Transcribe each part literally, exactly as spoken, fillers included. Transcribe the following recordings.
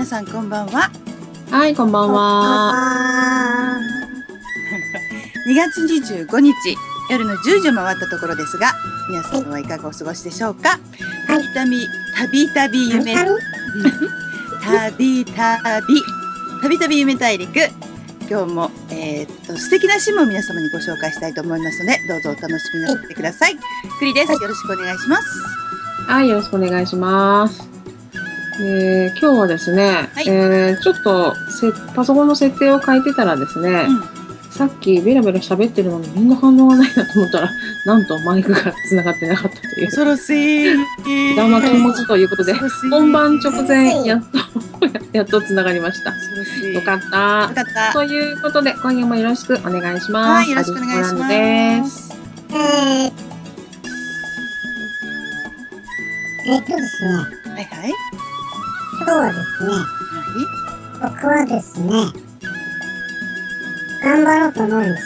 さんこんばんは。 はい、こんばんは。 にがつにじゅうごにち夜のじゅうじを回ったところですが、皆さんはいかがお過ごしでしょうか。たびたびたびたび夢たびたびたびたび夢大陸、今日も、えー、っと素敵な詩も皆様にご紹介したいと思いますので、どうぞお楽しみになってください。栗です。よろしくお願いします。 はい、よろしくお願いします。えー、今日はですね、はい、えー、ちょっとせパソコンの設定を変えてたらですね、うん、さっきベラベラ喋ってるのにみんな反応がないなと思ったら、なんとマイクが繋がってなかったという。 恐ろしい。 ダマ禁物ということで、本番直前、やっと、やっと繋がりました。よかった。よかった。ということで、今夜もよろしくお願いします。 はい、よろしくお願いします。 です。えー、えっとですね。 はいはい。 今日はですね。はい。僕はですね。頑張ろうと思うんです。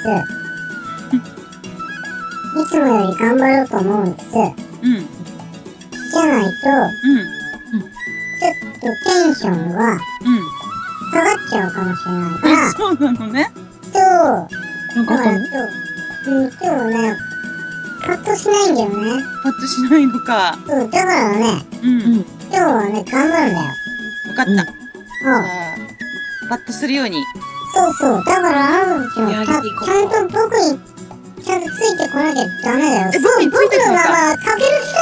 いつもより頑張ろうと思うんです。 うん。 じゃないと、 うん。 ちょっとテンションが、下がっちゃうかもしれないから。 うん、そうなのね。 そう。 なんかあったの？ うん、今日ね、パッとしないんだよね。 パッとしないのか。 そう、だからね、 うん。 今日はね、頑張るんだよ。 わかった。うん。じゃあ、 パッとするように。 そうそう。だから、あの時は、ちゃんと僕に、ちゃんとついてこなきゃダメだよ。 え、僕についてくるのか。 僕のまま、かける人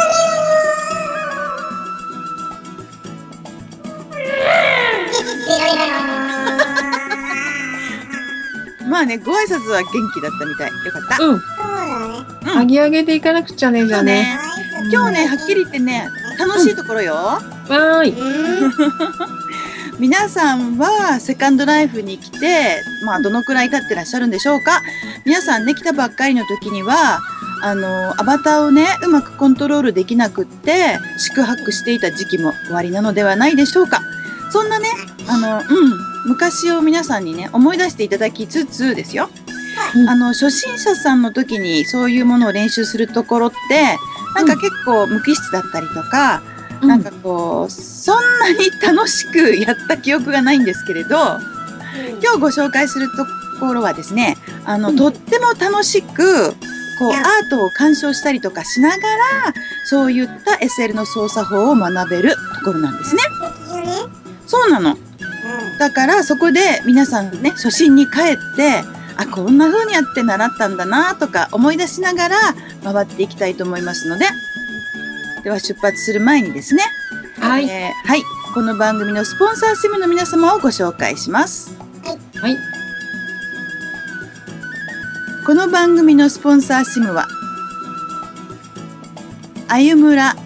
まあね、ご挨拶は元気だったみたい。よかった。 うん。 そうだね。 うん。 上げ上げていかなくちゃね、じゃあね。 今日ね、はっきり言ってね、楽しいところよ。わーい。 皆さんはセカンドライフに来て、まあどのくらい経ってらっしゃるんでしょうか。皆さんね、来たばっかりの時には、あの、アバターをね、うまくコントロールできなくって、四苦八苦していた時期も終わりなのではないでしょうか。そんなね、あの、うん、昔を皆さんにね、思い出していただきつつですよ。あの、初心者さんの時にそういうものを練習するところって、なんか結構無機質だったりとか、うん、なんかこう、そんなに楽しくやった記憶がないんですけれど、今日ご紹介するところはですね、あの、うん、とっても楽しく、こう、アートを鑑賞したりとかしながら、そういった エスエル の操作法を学べるところなんですね。そうなの。だからそこで皆さんね、初心に帰って、あ、こんな風にやって習ったんだなとか思い出しながら回っていきたいと思いますので、では出発する前にですね、 はい、 えー、はい、この番組のスポンサーシムの皆様をご紹介します。 はい。 この番組のスポンサーシムは、あゆむら、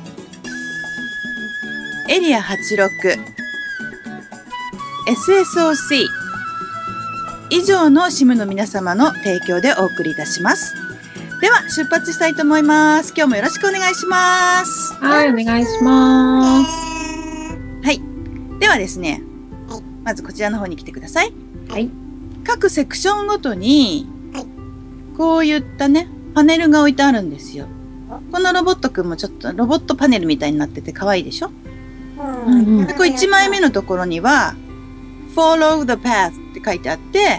エリアはちじゅうろく、エスエスオーシー 以上のシムの皆様の提供でお送りいたします。では出発したいと思います。今日もよろしくお願いします。 はい、お願いします。 はい。ではですね、まずこちらの方に来てください。 はい。 各セクションごとに、こういったね、パネルが置いてあるんですよ。このロボットくんもちょっとロボットパネルみたいになってて可愛いでしょ。うんうん、でこれいちまいめのところには、Follow the path って書いてあって、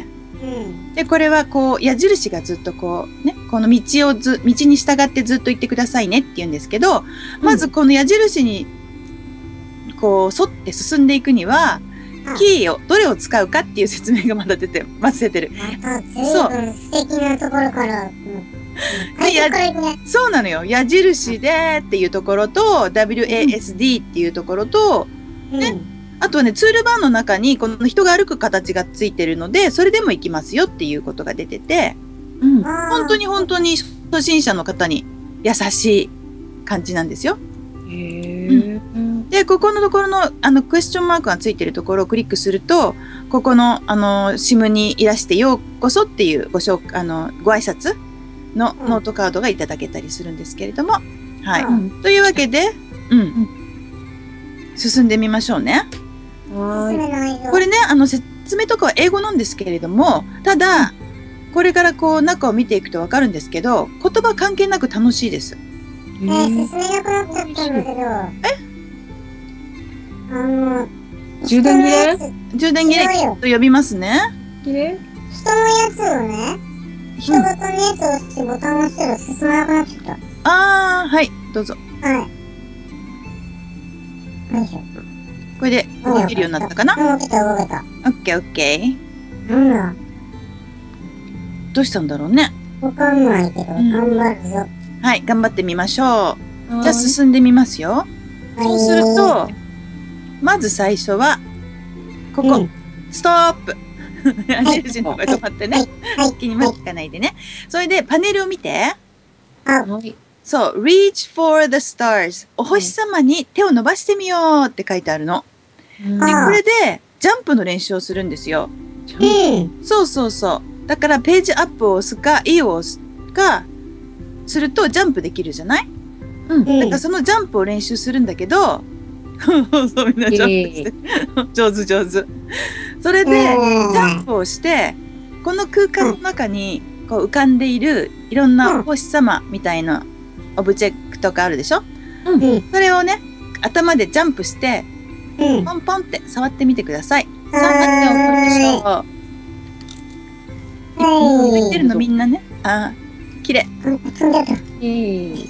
うん、で、これはこう、矢印がずっとこう、ね、この道をず、道に従ってずっと行ってくださいねって言うんですけど、まずこの矢印に、こう、沿って進んでいくには、キーを、どれを使うかっていう説明がまだ出て、まず出てる。 そう。素敵なところから、 そうなのよ。矢印でっていうところと、ダブリューエーエスディー っていうところと、ね、うん、あとはね、ツールバーの中にこの人が歩く形がついてるので、それでも行きますよっていうことが出てて、うん、本当に本当に初心者の方に優しい感じなんですよ。 へー、うん、 で、ここのところのあのクエスチョンマークがついてるところをクリックすると、ここのあのシムにいらしてようこそっていうご紹あのご挨拶のノートカードがいただけたりするんですけれども、はい。うん、というわけで、うん、うん、進んでみましょうね。 はい。 これね、あの説明とかは英語なんですけれども、ただ、これからこう中を見ていくとわかるんですけど、言葉関係なく楽しいです。 えー、進めなくなっちゃったんだけど。え？あの、 充電切れ充電切れと呼びますね。 切れ人のやつをね、人型のやつを押してボタンを押したら進まなくなっちゃった。 あー、はい、どうぞ。 はい。よいしょ。 これで動けるようになったかな？ 動けた動けた。 オッケーオッケー。 なんだどうしたんだろうね。 わかんないけど、頑張るぞ。 はい、頑張ってみましょう。じゃあ進んでみますよ。そうすると、まず最初は、ここ、ストップ。矢印のところ止まってね。気に巻かないでね。それで、パネルを見て。そう、reach for the stars。お星様に手を伸ばしてみようって書いてあるの。で、これで、ジャンプの練習をするんですよ。そうそうそう。だから、ページアップを押すか、E を押すか、するとジャンプできるじゃない？うん。だからそのジャンプを練習するんだけど、そうみんなジャンプして、上手上手。それで、ジャンプをして、この空間の中にこう浮かんでいるいろんなお星様みたいなオブジェクトがあるでしょ？うん。それをね、頭でジャンプして、ポンポンって触ってみてください。さあ、何が起こるでしょう？言ってるのみんなね。ああ。きれい。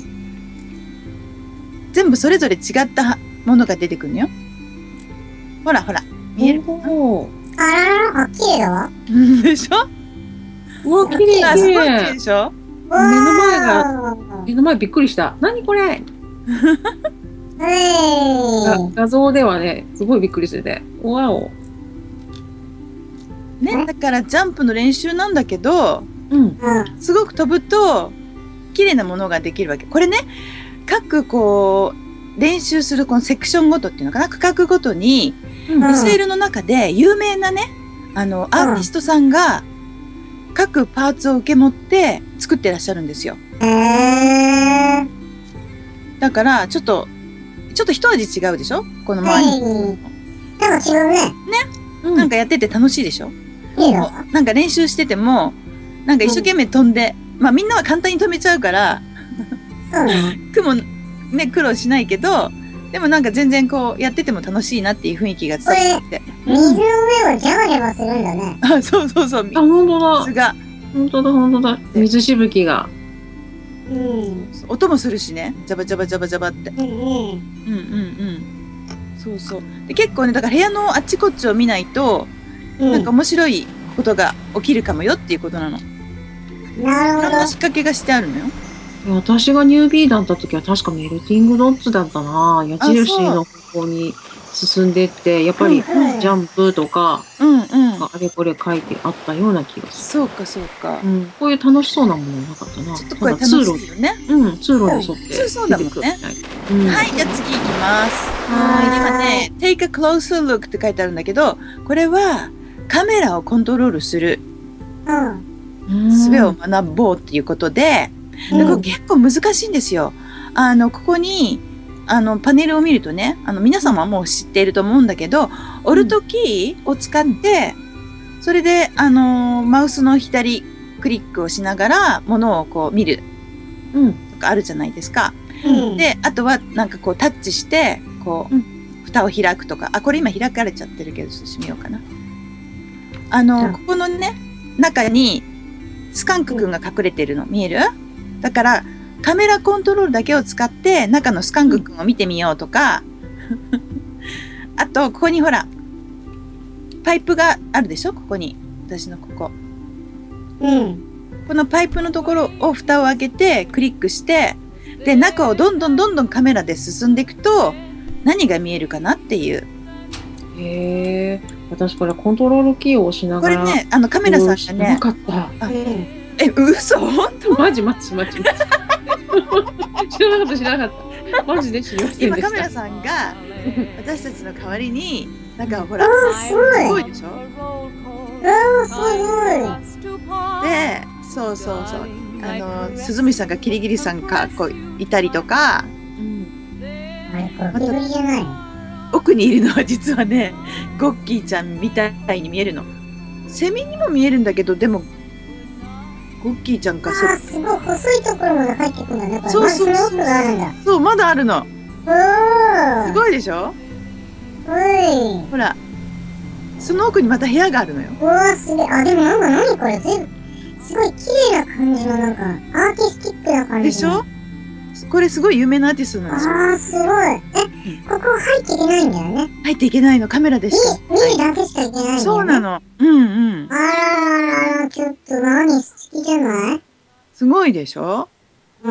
全部それぞれ違ったものが出てくるのよ。ほらほら。見える？ あらら、あ、きれいだわ。 でしょ？ うわ、きれい。 あ、すごいきれいでしょ？ 目の前が、目の前びっくりした。何これ？画像ではね、すごいびっくりするね。わお。 ね、だからジャンプの練習なんだけど、うん、すごく飛ぶと綺麗なものができるわけ。これね、各こう練習するこのセクションごとっていうのかな、区画ごとに、うん、エスエル の中で有名なね、あのアーティストさんが各パーツを受け持って作ってらっしゃるんですよ。だからちょっとちょっと一味違うでしょ、この周り。 なんか違うね。 ね、うん、なんかやってて楽しいでしょ。 いいの？ なんか練習してても。なんか一生懸命飛んで、うん、まあみんなは簡単に飛べちゃうから、苦もね、苦労しないけど、でもなんか全然こうやってても楽しいなっていう雰囲気が伝わって。 水の上をジャバジャバするんだね。 あ、そうそうそう。 あ、本当だ。 水が。 本当だ、本当だ。水しぶきが。 うん。音もするしね。ジャバジャバジャバジャバって。うんうん。うんうんうん。そうそう。で、結構ね、だから部屋のあっちこっちを見ないと、うん、なんか面白いことが起きるかもよっていうことなの。 なるほど。 いろんな仕掛けがしてあるのよ。 私がニュービーだった時は確かメルティングドッツだったな。矢印の方向に進んでって、やっぱりジャンプとか、うんうん、あれこれ書いてあったような気がする。そうかそうか。 うん、こういう楽しそうなものなかったな。 ちょっとこれ楽しいよね。 うん、通路に沿ってそうだもんね。うん、はい、じゃあ次行きます。はい、今ね、take a closer look って書いてあるんだけど、これはカメラをコントロールする術を学ぼうっていうことで、うん、でこれ結構難しいんですよ。あのここにあのパネルを見るとね、あの皆様はもう知っていると思うんだけど、オルトキーを使ってそれであのマウスの左クリックをしながらものをこう見るとかあるじゃないですか。うん、であとはなんかこうタッチしてこう、うん、蓋を開くとか、あこれ今開かれちゃってるけどちょっと閉めようかな。あの、うん、ここのね中にスカンクくんが隠れてるの見える？だからカメラコントロールだけを使って中のスカンクくんを見てみようとか、うん、あとここにほらパイプがあるでしょ、ここに私のここ、うん、このパイプのところを蓋を開けてクリックしてで中をどんどんどんどんカメラで進んでいくと何が見えるかなっていう。 へえ、私これコントロールキーを押しながらこれね、あのカメラさんがね、 なかった。 え、嘘？本当？ マジマジマジマジ。知らなかった知らなかった。マジで知りませんでした。 今カメラさんが私たちの代わりになんかほらすごいすごいでしょ？ あすごい。で、そうそうそう。あの鈴虫さんがキリギリさんがこういたりとか。うん、 あれこれゴキブリじゃない？ 奥にいるのは実はね、ゴッキーちゃんみたいに見えるの。セミにも見えるんだけど、でもゴッキーちゃんか。 あー、すごい細いところまで入ってくるんだね。 そうそうそう。 まだあるんだ。 そう、まだあるの。すごいでしょ？ おい。 ほら。その奥にまた部屋があるのよ。 うわ、すげえ。あ、でもなんか何これ全部、すごい綺麗な感じのなんか、アーティスティックな感じ。 でしょ？これすごい有名なアーティストなんですよ。 ああ、すごい。え、ここ入っていけないんだよね。 入っていけないの、カメラでしか。 見るだけしかいけないんだよね。 そうなの。うんうん。 あらららら、ちょっと何素敵じゃない？ すごいでしょ？ うん。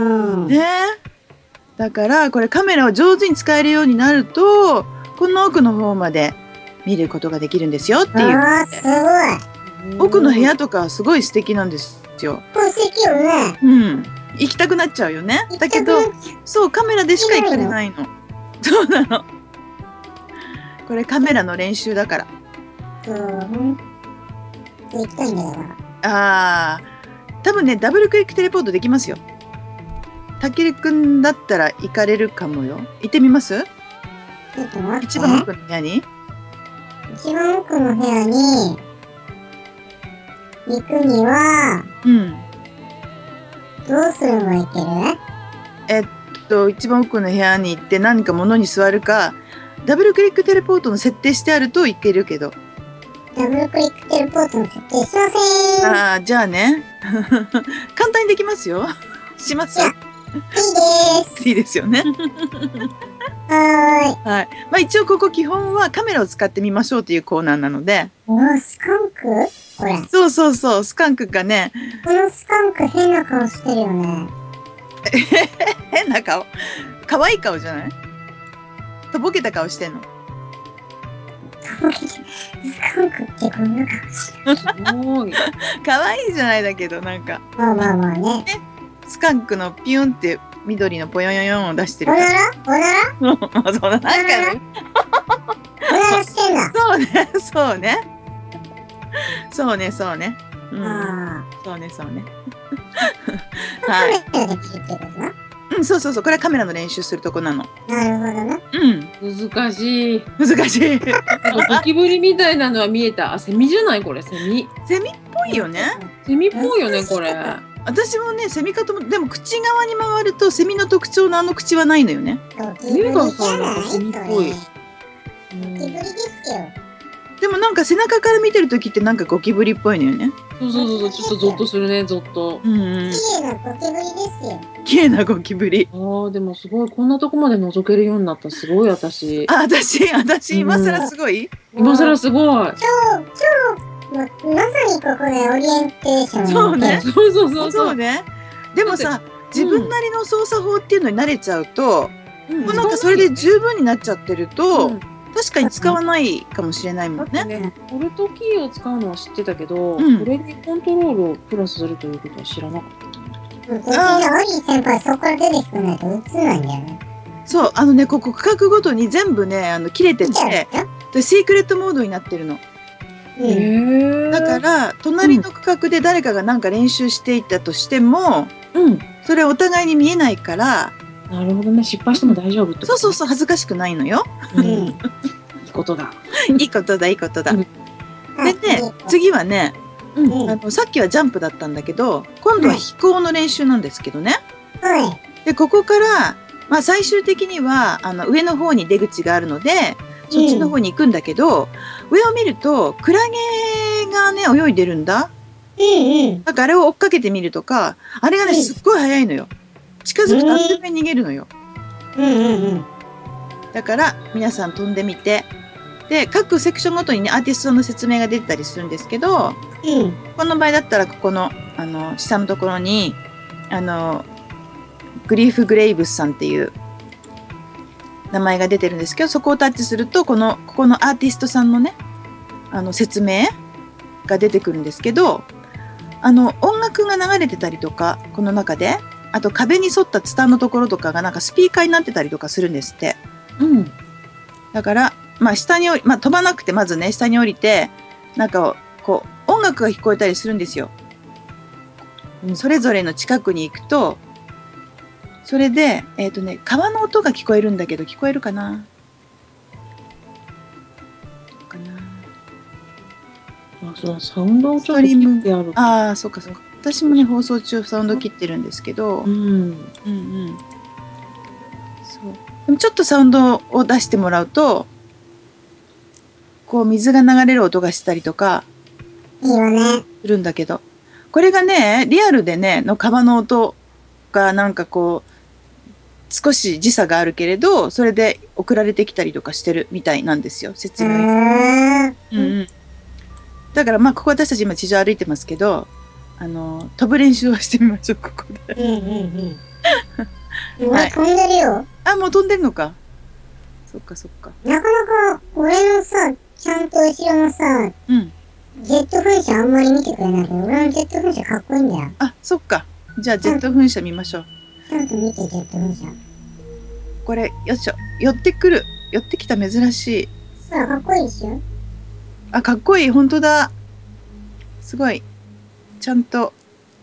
ねえ。だから、これカメラを上手に使えるようになると、この奥の方まで見ることができるんですよっていう。 ああ、すごい。 奥の部屋とかはすごい素敵なんですよ。 これ素敵よね。 うん。行きたくなっちゃうよね。だけど、そう、カメラでしか行かれないの。そうなの。これカメラの練習だから。 そう、ほんと行きたいんだよ。 ああ、多分ね、ダブルクリックテレポートできますよ。たけるくんだったら行かれるかもよ。行ってみます？ ちょっと待って。 一番奥の部屋に？ 一番奥の部屋に行くには、 うん。 どうすればいける？ えっと、一番奥の部屋に行って何か物に座るか、ダブルクリックテレポートの設定してあるといけるけど。 ダブルクリックテレポートの設定しません。 ああ、じゃあね。簡単にできますよ。します？ いいです。 いいですよね。 ははい。まあ一応ここ基本はカメラを使ってみましょうというコーナーなので。 ーい。お、スカンク？これ。 そうそうそう、スカンクがね。 このスカンク変な顔してるよね。 変な顔。可愛い顔じゃない？とぼけた顔してんの。 スカンクってこんな顔してる。 すごい。 可愛いじゃないだけど、なんか。 まあまあまあね。 スカンクのピュンって緑のぽよよよんを出してるおなから。 らおならそうなんかね。 おならしてんだ。 そうね、そうね。そうね、そうね。うん、 あそうね、そうね。 あ。 はい。 カメラで聞いてるな。 うん、そうそうそう。これはカメラの練習するとこなの。 なるほどね。 うん。 難しい。 難しい。 ゴキブリみたいなのは見えた。あ、セミじゃないこれ、セミ。 セミっぽいよね。 セミっぽいよね、これ。 私もね、セミかとも、でも口側に回るとセミの特徴のあの口はないのよね。 目がさ、なんかセミっぽい。 ゴキブリですよ。 でもなんか背中から見てるときってなんかゴキブリっぽいのよね。 そうそうそうそう、ちょっとゾッとするね、ゾッと。 うんうん。 綺麗なゴキブリですよ。 綺麗なゴキブリ。 ああ、でもすごい、こんなとこまで覗けるようになった、すごい私。 あ、私、私、今更すごい、 今更すごい。 超、超、ま、まさにここでオリエンテーション。 そうね。 そうそうそうそそうう。 ね。でもさ、自分なりの操作法っていうのに慣れちゃうと、 うんもうなんかそれで十分になっちゃってると、 うん確かに使わないかもしれないもんね。 ね、ポルトキーを使うのは知ってたけど、 うんこれにコントロールをプラスするということは知らなかった。 結局、オリー先輩そこから出てくんないと映んないんだよね。 そう、あのね、ここ区画ごとに全部ね、あの切れてて、でシークレットモードになってるの。 うん。 へえ。 だから隣の区画で誰かがなんか練習していたとしても、 うん。 それお互いに見えないから、 なるほどね、失敗しても大丈夫ってこと。 そうそうそう、恥ずかしくないのよ。 うん。いいことだ。 いいことだ、いいことだ。 うんでね、次はね、 うん。 あのさっきはジャンプだったんだけど、今度は飛行の練習なんですけどね。 はい。 で、ここから、まあ最終的には、あの上の方に出口があるので、そっちの方に行くんだけど、上を見ると、クラゲがね、泳いでるんだ。 うんうん。 だからあれを追っかけてみるとか、あれがね、すっごい速いのよ。近づくとあっという間に逃げるのよ。 うんうんうん。 だから、皆さん飛んでみて、で、各セクションごとにね、アーティストの説明が出てたりするんですけど、 うん。 この場合だったら、ここの、あの、下のところに、あの、グリーフ・グレイブスさんっていう名前が出てるんですけど、そこをタッチすると、この、ここのアーティストさんのね、あの、説明が出てくるんですけど、あの、音楽が流れてたりとか、この中で、あと壁に沿ったツタのところとかがなんかスピーカーになってたりとかするんですって。 うん。 だから、まあ下に降り、まあ飛ばなくてまずね、下に降りて、なんかこう、音楽が聞こえたりするんですよ。それぞれの近くに行くと、それで、えっとね、川の音が聞こえるんだけど、聞こえるかな？どうかな？ あ、そう、サウンドをちょっと切ってある。 ああ、そうかそうか。私もね、放送中サウンド切ってるんですけど、 うん。 うんうん。そう。でもちょっとサウンドを出してもらうと、 こう水が流れる音がしたりとかいいよね。 するんだけど、これがね、リアルでね、の川の音がなんかこう、少し時差があるけれど、それで送られてきたりとかしてるみたいなんですよ、説う明。 ーん。 うんうん。だからまあ、ここ私たち今地上歩いてますけど、あの、飛ぶ練習をしてみましょう、ここで。 うんうんうん。 はい俺飛んでるよ。 あ、もう飛んでるのか。そっかそっか。 なかなか俺のさ、ちゃんと後ろのさ、 うん。 ジェット噴射あんまり見てくれないけど、俺のジェット噴射かっこいいんだよ。 あ、そっか。じゃあ、ジェット噴射見ましょう。 ちゃんと見て、ジェット噴射。 これ、よいしょ。寄ってくる。寄ってきた珍しい。 さあ、かっこいいでしょ。 あ、かっこいい。本当だ。すごい。ちゃんと、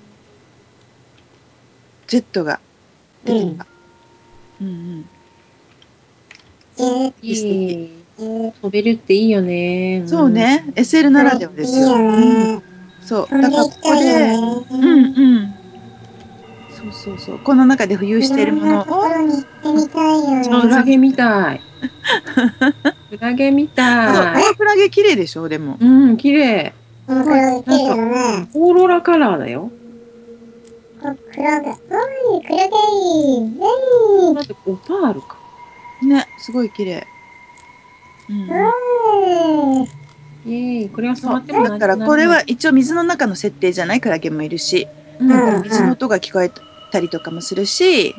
ジェットが出てきた。うんうん。 ジェッいい素敵ト、ジ飛べるっていいよね。 そうね。エスエル ならではですいいよよ。 ね。 そう。 飛んでだからここいきたいで、 よね。 うんうん。そうそうそう。この中で浮遊しているものいろんなとこを、 ろに行ってみたいよね。 クラゲみたい。クラゲみそう、 たい。 クラゲ綺麗でしょ、でも。 うん、綺麗。 うん、これ、綺麗だね。 オーロラカラーだよ。 こクラゲ。おい、クラゲいい。えい。 だってオパールか。 ね、すごい綺麗。うんうん。 おい。 イエーイ。これはそう触ってもだからこれは一応水の中の設定じゃない、クラゲもいるし、 うん、 うんうん、 水の音が聞こえたりとかもするし、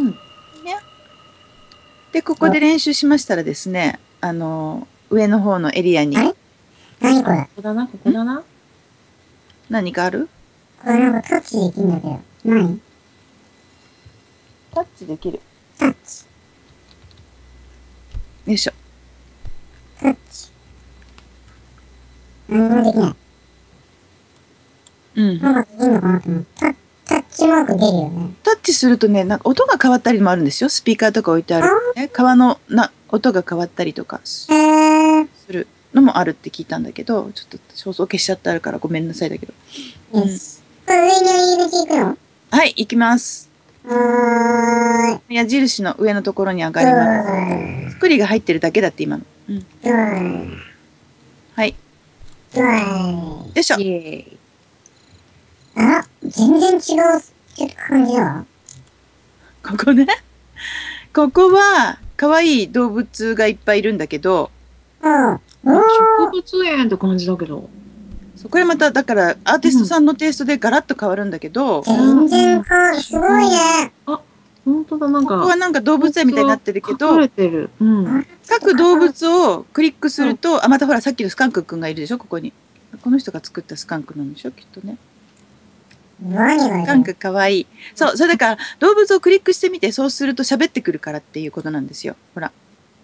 で、ここで練習しましたらですね、あの、上の方のエリアにあれ何これ。 ここだな、ここだな。 何かある？ これなんかタッチできるんだけど。何タッチできる。 タッチ。 よいしょ。 タッチ。何もできない。 うん。 なんかできんのかなと思って。タタッチマーク出るよね。 タッチするとね、なんか音が変わったりもあるんですよ。スピーカーとか置いてある、ね。川のな音が変わったりとかすへー。 るのもあるって聞いたんだけど、ちょっと肖像消しちゃってあるからごめんなさいだけど。 よし。これ上に入り口行くのはい、行きます。 はーい。 矢印の上のところに上がります。スクリが入ってるだけだって今の。うん。 ドアーイ。 はい。 ドアーイ。 よいしょ。 イエーイ。 あ、全然違う感じだわ。 ここね。ここは、可愛い動物がいっぱいいるんだけど、 うん。おー。 植物園って感じだけど。 そうこれまた、だから、アーティストさんのテイストでガラッと変わるんだけど、こ全然か、すごいね。 本当だ、なんか。 こはなんか動物園みたいになってるけ書かどれ、てる。うん。 各動物をクリックすると、あ、またほら、さっきのスカンクくんがいるでしょ、ここに。この人が作ったスカンクなんでしょ、きっとね。 何がいるスカンクかわいい。そう、それだから、動物をクリックしてみて、そうすると喋ってくるからっていうことなんですよ。ほら。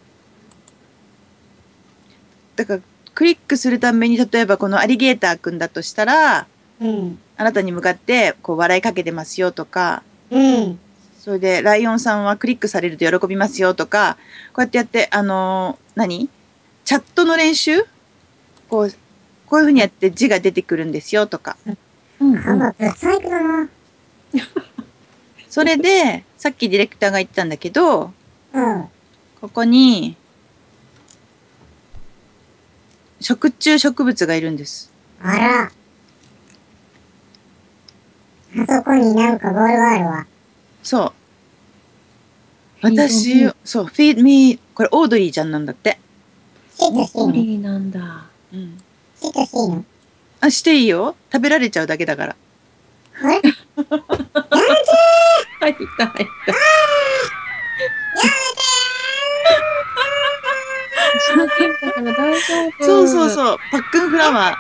だから、クリックするために、例えばこのアリゲーターくんだとしたら、 うん。 あなたに向かって、こう、笑いかけてますよとか、 うん。 それで、ライオンさんはクリックされると喜びますよとか、こうやってやって、あのー何チャットの練習こう、こういうふうにやって字が出てくるんですよとか。 うん。 なんか、ブサイクだな。 それで、さっきディレクターが言ってたんだけど、 うん。 ここに、食虫植物がいるんです。 あら。あそこになんかボールがあるわ。 そう。 フィードミ私ー、 そう、feed me、これオードリーちゃんなんだって。 シートしていいのオリーなんだ。 うん。 シートしていいのあ、していいよ。食べられちゃうだけだから。 あれ入った、入った。私の件だから大丈夫。 そうそうう。 そう。パックンフラワー。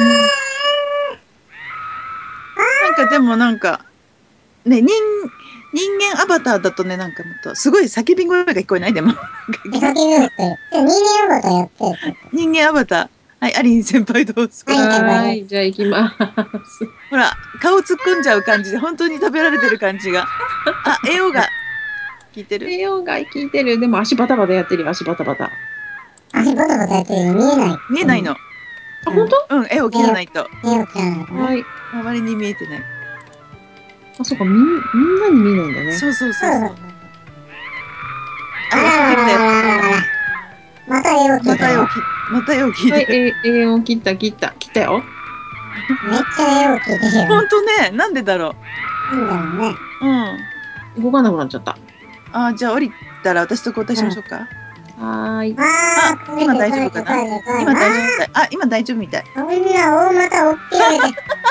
なんかでもなんか、ね、人、人間アバターだとね、なんかもっと、すごい叫び声が聞こえないでも。 手先に打ってる。人間ロボットやってる。 人間アバター。はい、アリン先輩どうぞ。 はいはい、じゃあ行きます。 ほら、顔突っ込んじゃう感じで、本当に食べられてる感じが。あ、栄養が効いてる。 栄養が効いてる。でも足バタバタやってるよ、足バタバタ。 足ボタボタやってるよ。見えない。 見えないの。 あ、本当？ うん、絵を切らないと。 見えよくないのかな。 はい。 あまりに見えてない。 あ、そうか、みん、みんなに見えないんだね。 そうそうそうそう。 あららららららら。また絵を切ったよ。 また絵を切また絵を切はい、 ってえ絵を切った、切った、切ったよ。 めっちゃ絵を切ってるよ。 ほんとね、なんでだろなんだろうね。 う。うん。 動かなくなっちゃった。 あー、じゃあ降りたら私と交代しましょうか。 はーい。 ああ、今大丈夫かな。今大丈夫みたい。あ、今大丈夫みたい。 夫。こんな大股追っぴられて。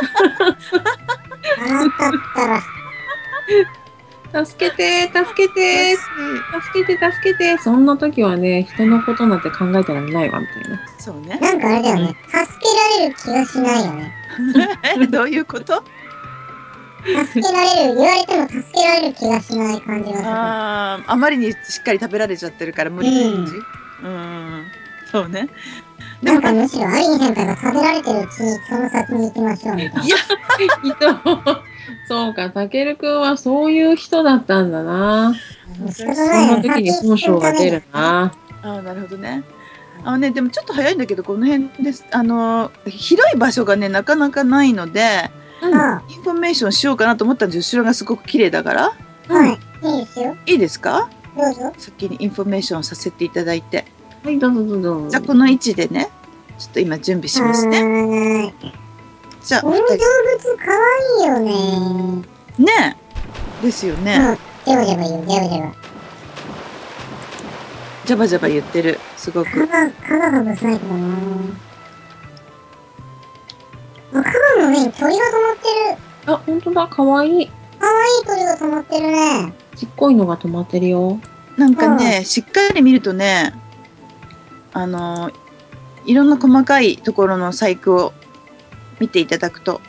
あったったら。 助けて、助けて、助けて、助けて。そんな時はね、人のことなんて考えたらないわ、みたいな。 そうね。 なんかあれだよね。助けられる気がしないよね。 どういうこと？ 助けられる、言われても助けられる気がしない感じがする。 ああ、あまりにしっかり食べられちゃってるから無理って感じ。うん、そうね。でもなんかむしろアリン先輩が食べられてるうちにその先に行きましょうみたいな。 いや、 人、そうか、たけるくんはそういう人だったんだな。 仕方そんないよね。 な時に本性が出るな。 あー、なるほどね。あのね、でもちょっと早いんだけど、この辺です。あの広い場所がね、なかなかないので、 うん。 あインフォメーションしようかなと思ったんです。後ろがすごく綺麗だから。 あ、はい。いいですよ。 いいですか？ どうぞ。 先にインフォメーションさせていただいて。 はい、どうぞどうぞ。 じゃあこの位置でね、ちょっと今準備しますね。 ね。 じゃあこの動お二物かわいいよね。 人ねえですよね。 うん。ジャバジャバ言う、ジャバジャバ。 ジャバジャバ言ってる。すごく。 カバ、カバがブサイクだな。あ、カバの上に鳥が止まってる。 あ、ほんとだ、かわいい。 かわいい鳥が止まってるね。 ちっこいのが止まってるよ。 なんかね、しっかり見るとね、あのいろんな細かいところの細工を見ていただくと、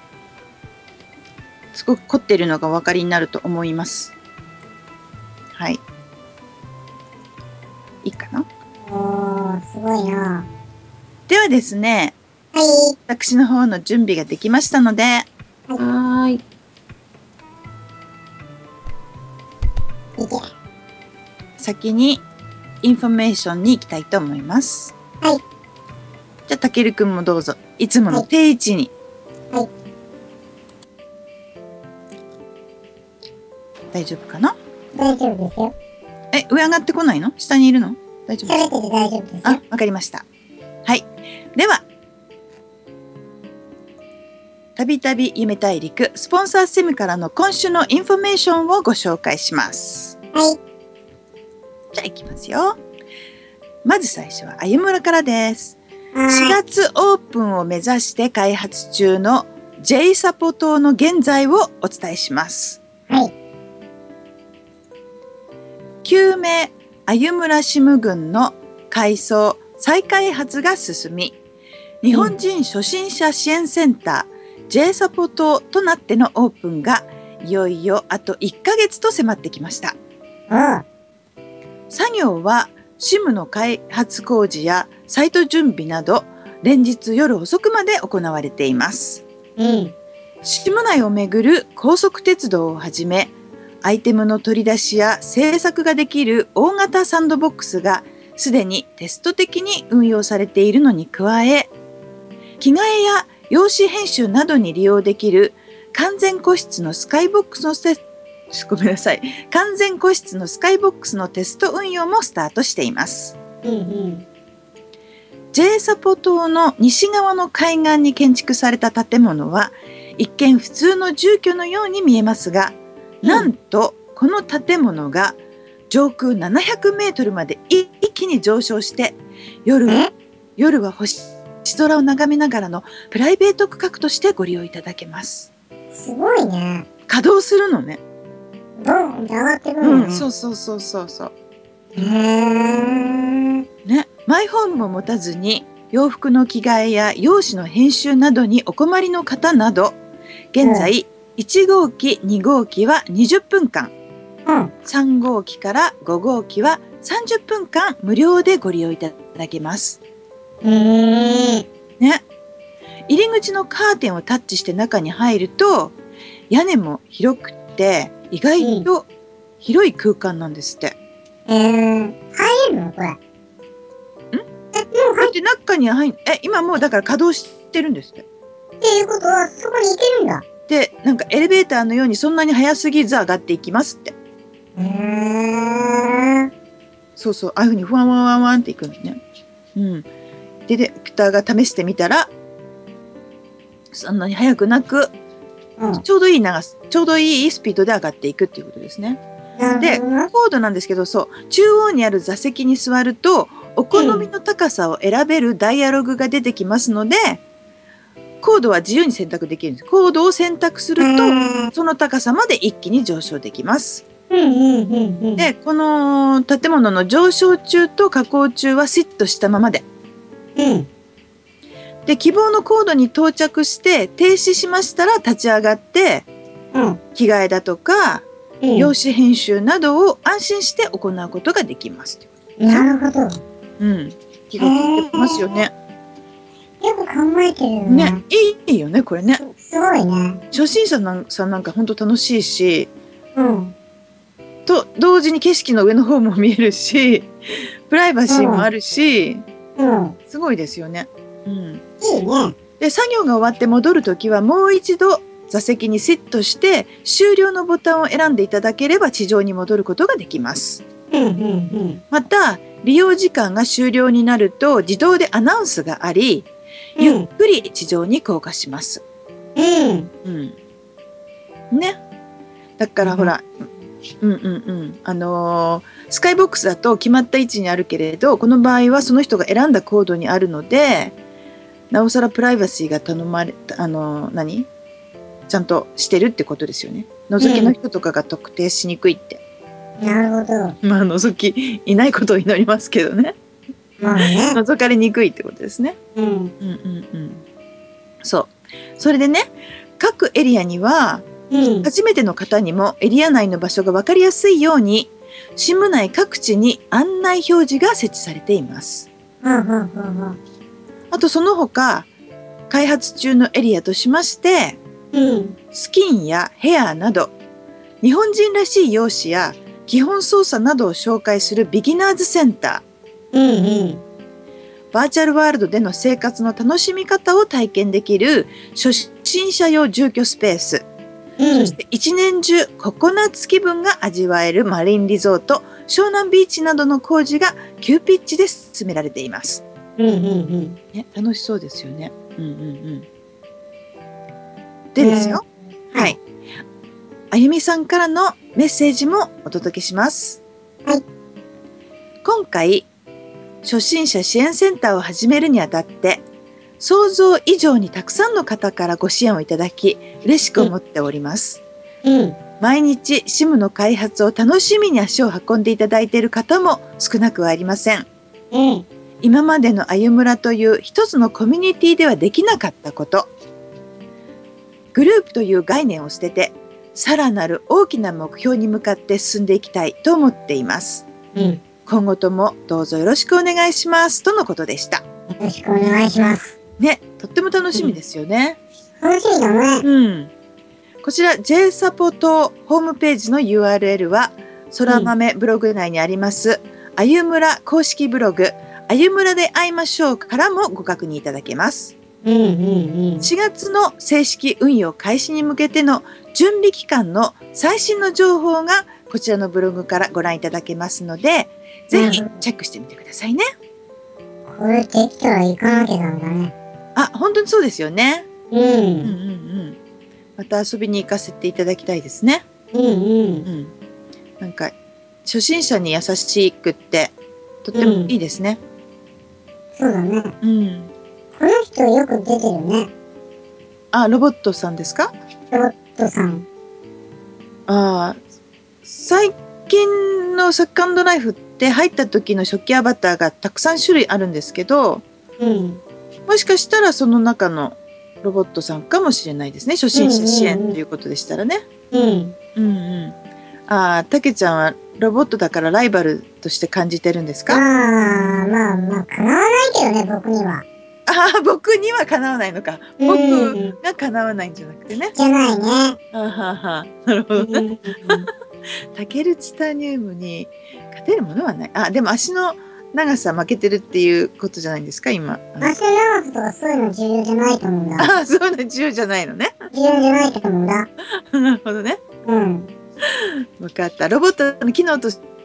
すごく凝っているのがお分かりになると思います。はい。いいかな？ おー、すごいな。 ではですね、 はい。 私の方の準備ができましたので、 はーい。 いけ。 先にインフォメーションに行きたいと思います。 はい。 じゃあ、たけるくんもどうぞ。いつもの定位置に。 はい。 大丈夫かな？ 大丈夫ですよ。 え、上上がってこないの？下にいるの？大丈夫ですか？ 喋ってて大丈夫ですよ。 あ、わかりました。はい。では、たびたび夢大陸スポンサーセミからの今週のインフォメーションをご紹介します。 はい。 じゃあ行きますよ。まず最初はあゆむらからです。 はしがつオープンを目指して開発中の J サポ島の現在をお伝えします。 い。はい。 旧名あゆむらシム郡の改装再開発が進み、日本人初心者支援センター、J サポ島となってのオープンがいよいよあといっかげつと迫ってきました。 あ作業は シム の開発工事やサイト準備など連日夜遅くまで行われています。 あ。うん。 シム 内をめぐる高速鉄道をはじめ、アイテムの取り出しや制作ができる大型サンドボックスがすでにテスト的に運用されているのに加え、着替えや用紙編集などに利用できる完全個室のスカイボックスのテごめんなさい完全個室のスカイボックスのテスト運用もスタートしています。 うんうん。 J サポ島の西側の海岸に建築された建物は一見普通の住居のように見えますが、なんとこの建物が上空ななひゃくメートルまで一気に上昇して、夜は夜は星空を眺めながらのプライベート区画としてご利用いただけます。 すごいね。 稼働するのね。 ボーンって上がってくるうんん、 だね。 そうそうそうそうそう。 へー。 ね、マイホームを持たずに洋服の着替えや用紙の編集などにお困りの方など、現在いち号機に号機はにじゅっぷんかん、 うん。 さん号機からご号機はさんじゅっぷんかん無料でご利用いただけます。 へー。 ね、入り口のカーテンをタッチして中に入ると、屋根も広くて意外と広い空間なんですって。 えー、入れるのこれ。んえ、もうだ入っって中に入え今もうだから稼働してるんですって。 ていうことはそこに行けるんだ。 で、なんかエレベーターのようにそんなに早すぎず上がっていきますって。 へー。 そうそう、ああいうふうにふわんわんわんわんっていくのね。うん。ディレクターが試してみたら、そんなに速くなく、 うん。 ちょうどいい長さ、ちょうどいいスピードで上がっていくっていうことですね。で、 なるほどな。 コードなんですけど、そう、中央にある座席に座ると、お好みの高さを選べるダイアログが出てきますので、コードは自由に選択できるんです。コードを選択すると、 あその高さまで一気に上昇できます。 ーうんうんうんうん。 で、この建物の上昇中と下降中はシットしたままで。 うん。 で、希望のコードに到着して停止しましたら立ち上がって、 うん。 着替えだとか、 うん。 用紙編集などを安心して行うことができます。 なるほど。 うん。気が利いてますよね。 よく考えてるよね。 ね、いいよね、これね。 すごいね。 初心者なんさんなんか本当楽しいし、 うん。 と同時に景色の上の方も見えるし、プライバシーもあるし、 うん。 すごいですよね。うん。 いいね。 で、作業が終わって戻るときはもう一度座席にセットして終了のボタンを選んでいただければ地上に戻ることができます。 うんうんうん。 また、利用時間が終了になると自動でアナウンスがあり、 うんゆっくり地上に降下します。 うん。 うん。ね。だからほら、うんうんうん。あのースカイボックスだと決まった位置にあるけれど、この場合はその人が選んだコードにあるので、なおさらプライバシーが頼まれた、あのー何ちゃんとしてるってことですよね。覗きの人とかが特定しにくいって。 なるほど。 まあ、覗きいないことを祈りますけどね。 まあね。 覗かれにくいってことですね。 うん。 うんうんうん。そう。それでね、各エリアには、 うん。 初めての方にもエリア内の場所が分かりやすいように、シム内各地に案内表示が設置されています。 はあはあはあはあ。 あとその他、開発中のエリアとしまして、 うん。 スキンやヘアなど、日本人らしい容姿や基本操作などを紹介するビギナーズセンター、 うんうん。 バーチャルワールドでの生活の楽しみ方を体験できる初心者用住居スペース、 うん。 そして一年中ココナッツ気分が味わえるマリンリゾート、湘南ビーチなどの工事が急ピッチで進められています。 うんうんうん。 ね、楽しそうですよね。うんうんうん。でですよ。 うんはい。あゆみさんからのメッセージもお届けします。 はい。 今回、初心者支援センターを始めるにあたって、想像以上にたくさんの方からご支援をいただき、嬉しく思っております。 うん。 毎日、シムの開発を楽しみに足を運んでいただいている方も少なくはありません。 うん。 今までのあゆむらという一つのコミュニティではできなかったこと、グループという概念を捨てて、さらなる大きな目標に向かって進んでいきたいと思っています。 うん。 今後ともどうぞよろしくお願いしますとのことでした。 よろしくお願いします。 ね、とっても楽しみですよね。 楽しいだね。 うん。こちら J サポ等ホームページの ユーアールエル は、そら豆ブログ内にあります、あゆむら公式ブログ、あゆむらで会いましょうからもご確認いただけます。 うんうんうん。 しがつの正式運用開始に向けての準備期間の最新の情報がこちらのブログからご覧いただけますので、ぜひチェックしてみてくださいね。 これできたら行かなきゃなんだね。 あ、本当にそうですよね。 う。 うんうんうんん。また遊びに行かせていただきたいですね。 うんうん。 うん。なんか初心者に優しくってとってもいいですね。 そうだね。 うん。 この人よく出てるね。 あ、ロボットさんですか？ ロボットさん。 ああ、最近のセカンドライフって入った時の初期アバターがたくさん種類あるんですけど、 うん。 もしかしたらその中のロボットさんかもしれないですね。初心者支援ということでしたらね。 うん。 うんうん。ああ、たけちゃんはロボットだからライバルとして感じてるんですか？ ああ、まあまあ、かなわないけどね、僕には。 ああ、僕にはかなわないのか。 うん僕がかなわないんじゃなくてね。 じゃないね。 あはは。なるほどね。 うん。 タケルチタニウムに勝てるものはない。あ、でも足の長さ負けてるっていうことじゃないんですか、今。あの足の長さとかそういうの重要じゃないと思うんだ。 あ、そういうの重要じゃないのね。 重要じゃないと思うんだ。 なるほどね。 うん。 分かった。ロボットの機能とし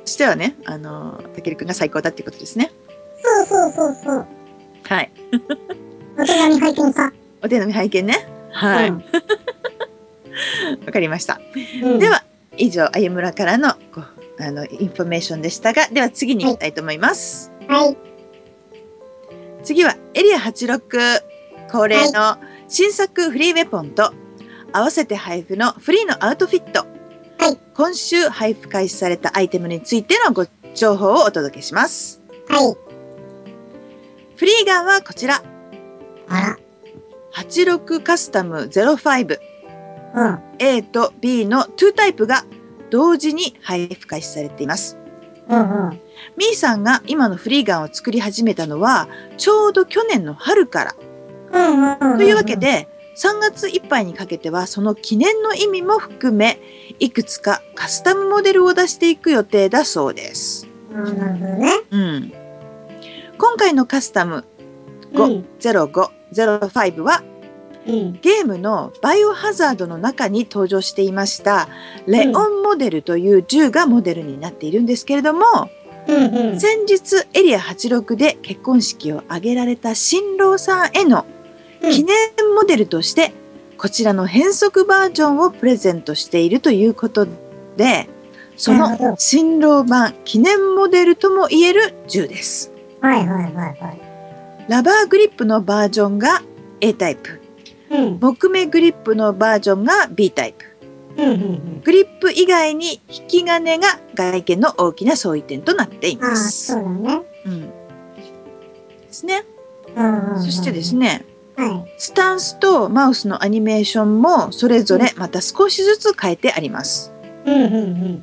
してはね、あのたけるくんが最高だっていうことですね。 そうそうそうそう。 はい。 お手紙拝見か。 お手紙拝見ね。はい。わ、うん、かりました。うん、では以上あゆむらからのこうあのインフォメーションでしたが、では次に行きたいと思います。 はい。はい、 次はエリアはちじゅうろく恒例の新作フリーウェポンと合わせて配布のフリーのアウトフィット。 はい、 今週配布開始されたアイテムについてのご情報をお届けします。 はい。 フリーガンはこちら。 あら。 はちじゅうろくカスタムゼロファイブ。 うん、 A と ビー のにタイプが同時に配布開始されています。 うんうん、 ミーさんが今のフリーガンを作り始めたのはちょうど去年の春から。 うんうんうん、 というわけでさんがついっぱいにかけてはその記念の意味も含めいくつかカスタムモデルを出していく予定だそうです。 なるほどね。 うん、今回のカスタムごゼロごゼロファイブは、 うん、 ゲームのバイオハザードの中に登場していましたレオンモデルという銃がモデルになっているんですけれども、 うんうん、 先日エリアはちじゅうろくで結婚式を挙げられた新郎さんへの記念モデルとしてこちらの変則バージョンをプレゼントしているということで、その新郎版記念モデルともいえる銃です。 はいはいはいはい。 ラバーグリップのバージョンが A タイプ、 うん、 木目グリップのバージョンが ビー タイプ、 うんうんうん、 グリップ以外に引き金が外見の大きな相違点となっています。 あ、そうだね。 うん、ですね。 うんうんうん、 そしてですね、 はい、 スタンスとマウスのアニメーションもそれぞれまた少しずつ変えてあります。 うんうんうん、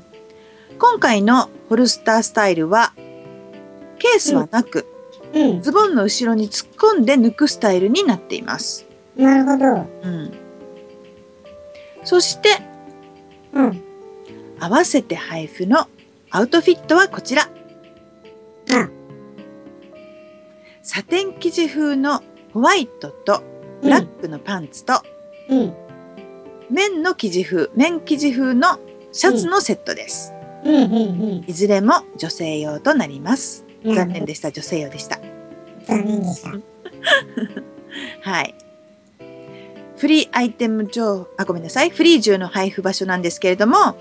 今回のホルスタースタイルはケースはなく、 うん、 ズボンの後ろに突っ込んで抜くスタイルになっています。 なるほど。 うん、そして、 うん、 合わせて配布のアウトフィットはこちら。 あ、 サテン生地風のホワイトとブラックのパンツと、 うん、 綿の生地風、綿生地風のシャツのセットです。 うんうんうん、 いずれも女性用となります。残念でした。女性用でした。 残念でした。 はい。フリーアイテム情報、あ、ごめんなさい。フリー銃の配布場所なんですけれども、 はい、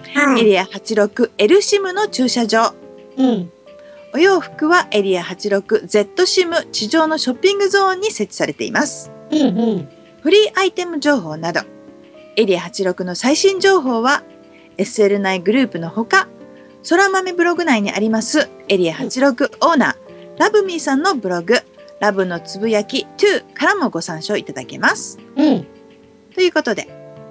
エリアはちじゅうろくエルシムの駐車場。 うん、 お洋服はエリアはちじゅうろくゼットシム地上のショッピングゾーンに設置されています。 うんうん、 フリーアイテム情報など、エリアはちじゅうろくの最新情報は エスエル 内グループのほか、そらまめブログ内にありますエリアはちじゅうろくオーナー、ラブミーさんのブログ、ラブのつぶやきにからもご参照いただけます。 うん、 ということで、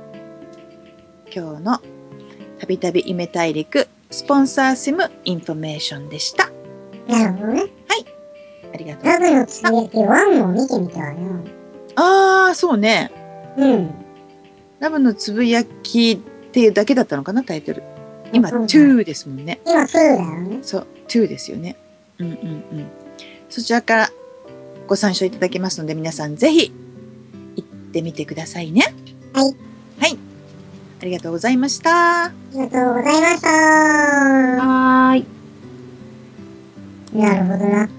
今日のたびたび夢大陸スポンサーシムインフォメーションでした。 なるほどね。 はい。ありがとうございます。 ラブのつぶやきワンも見てみたいな。 ああ、そうね。 うん。 ラブのつぶやきっていうだけだったのかな、タイトル。今、 うん、 にですもんね。 今、にだよね。 そう、にですよね。うんうんうん。そちらからご参照いただけますので、皆さんぜひ行ってみてくださいね。 はい。 はい。ありがとうございました。 ありがとうございました。 はーい。 なるほどな。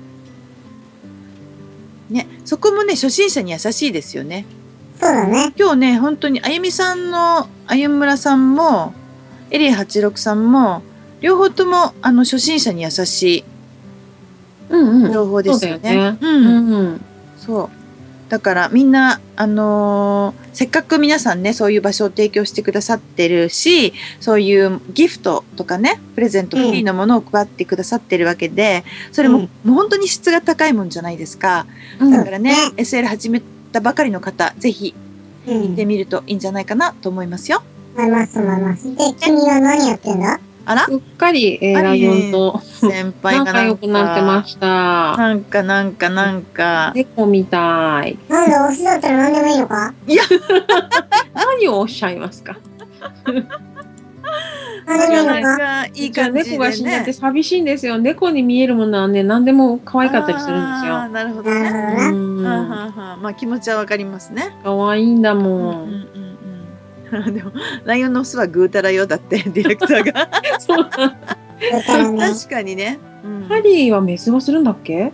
ね、そこもね、初心者に優しいですよね。 そうだね。 今日ね、本当にあゆみさんのあゆむらさんもエリアはちじゅうろくさんも両方ともあの初心者に優しいうんうん。 情報ですよね。 そうだよね。 うん、 うん。 そうだからみんなあのーせっかく皆さんねそういう場所を提供してくださってるし、そういうギフトとかねプレゼントフリーのものを配ってくださってるわけで、それも、 うん、 もう本当に質が高いもんじゃないですか。だからね、うん、エスエル 始めたばかりの方ぜひ行ってみるといいんじゃないかなと思いますよ。 思います思います。で、君は何やってんだ？ あら、 すっかり、えー、ライオンと先輩が仲良くなってました。 なんかなんかなんか猫みたい。 なんだ、オスだったら何でもいいのか？ いや何をおっしゃいますか？ 何でもいいのか？ なんかいい感じでね。 猫が死んじゃって寂しいんですよ。猫に見えるものはね、何でも可愛かったりするんですよ。 あ、なるほどね。 なるほどね。 うん、 はははまあ気持ちはわかりますね。 可愛いんだもん。 うんうんうんでもライオンのオスはぐうたらよだってディレクターがそう豚のね。 確かにね。うん、 ハリーはメスはするんだっけ？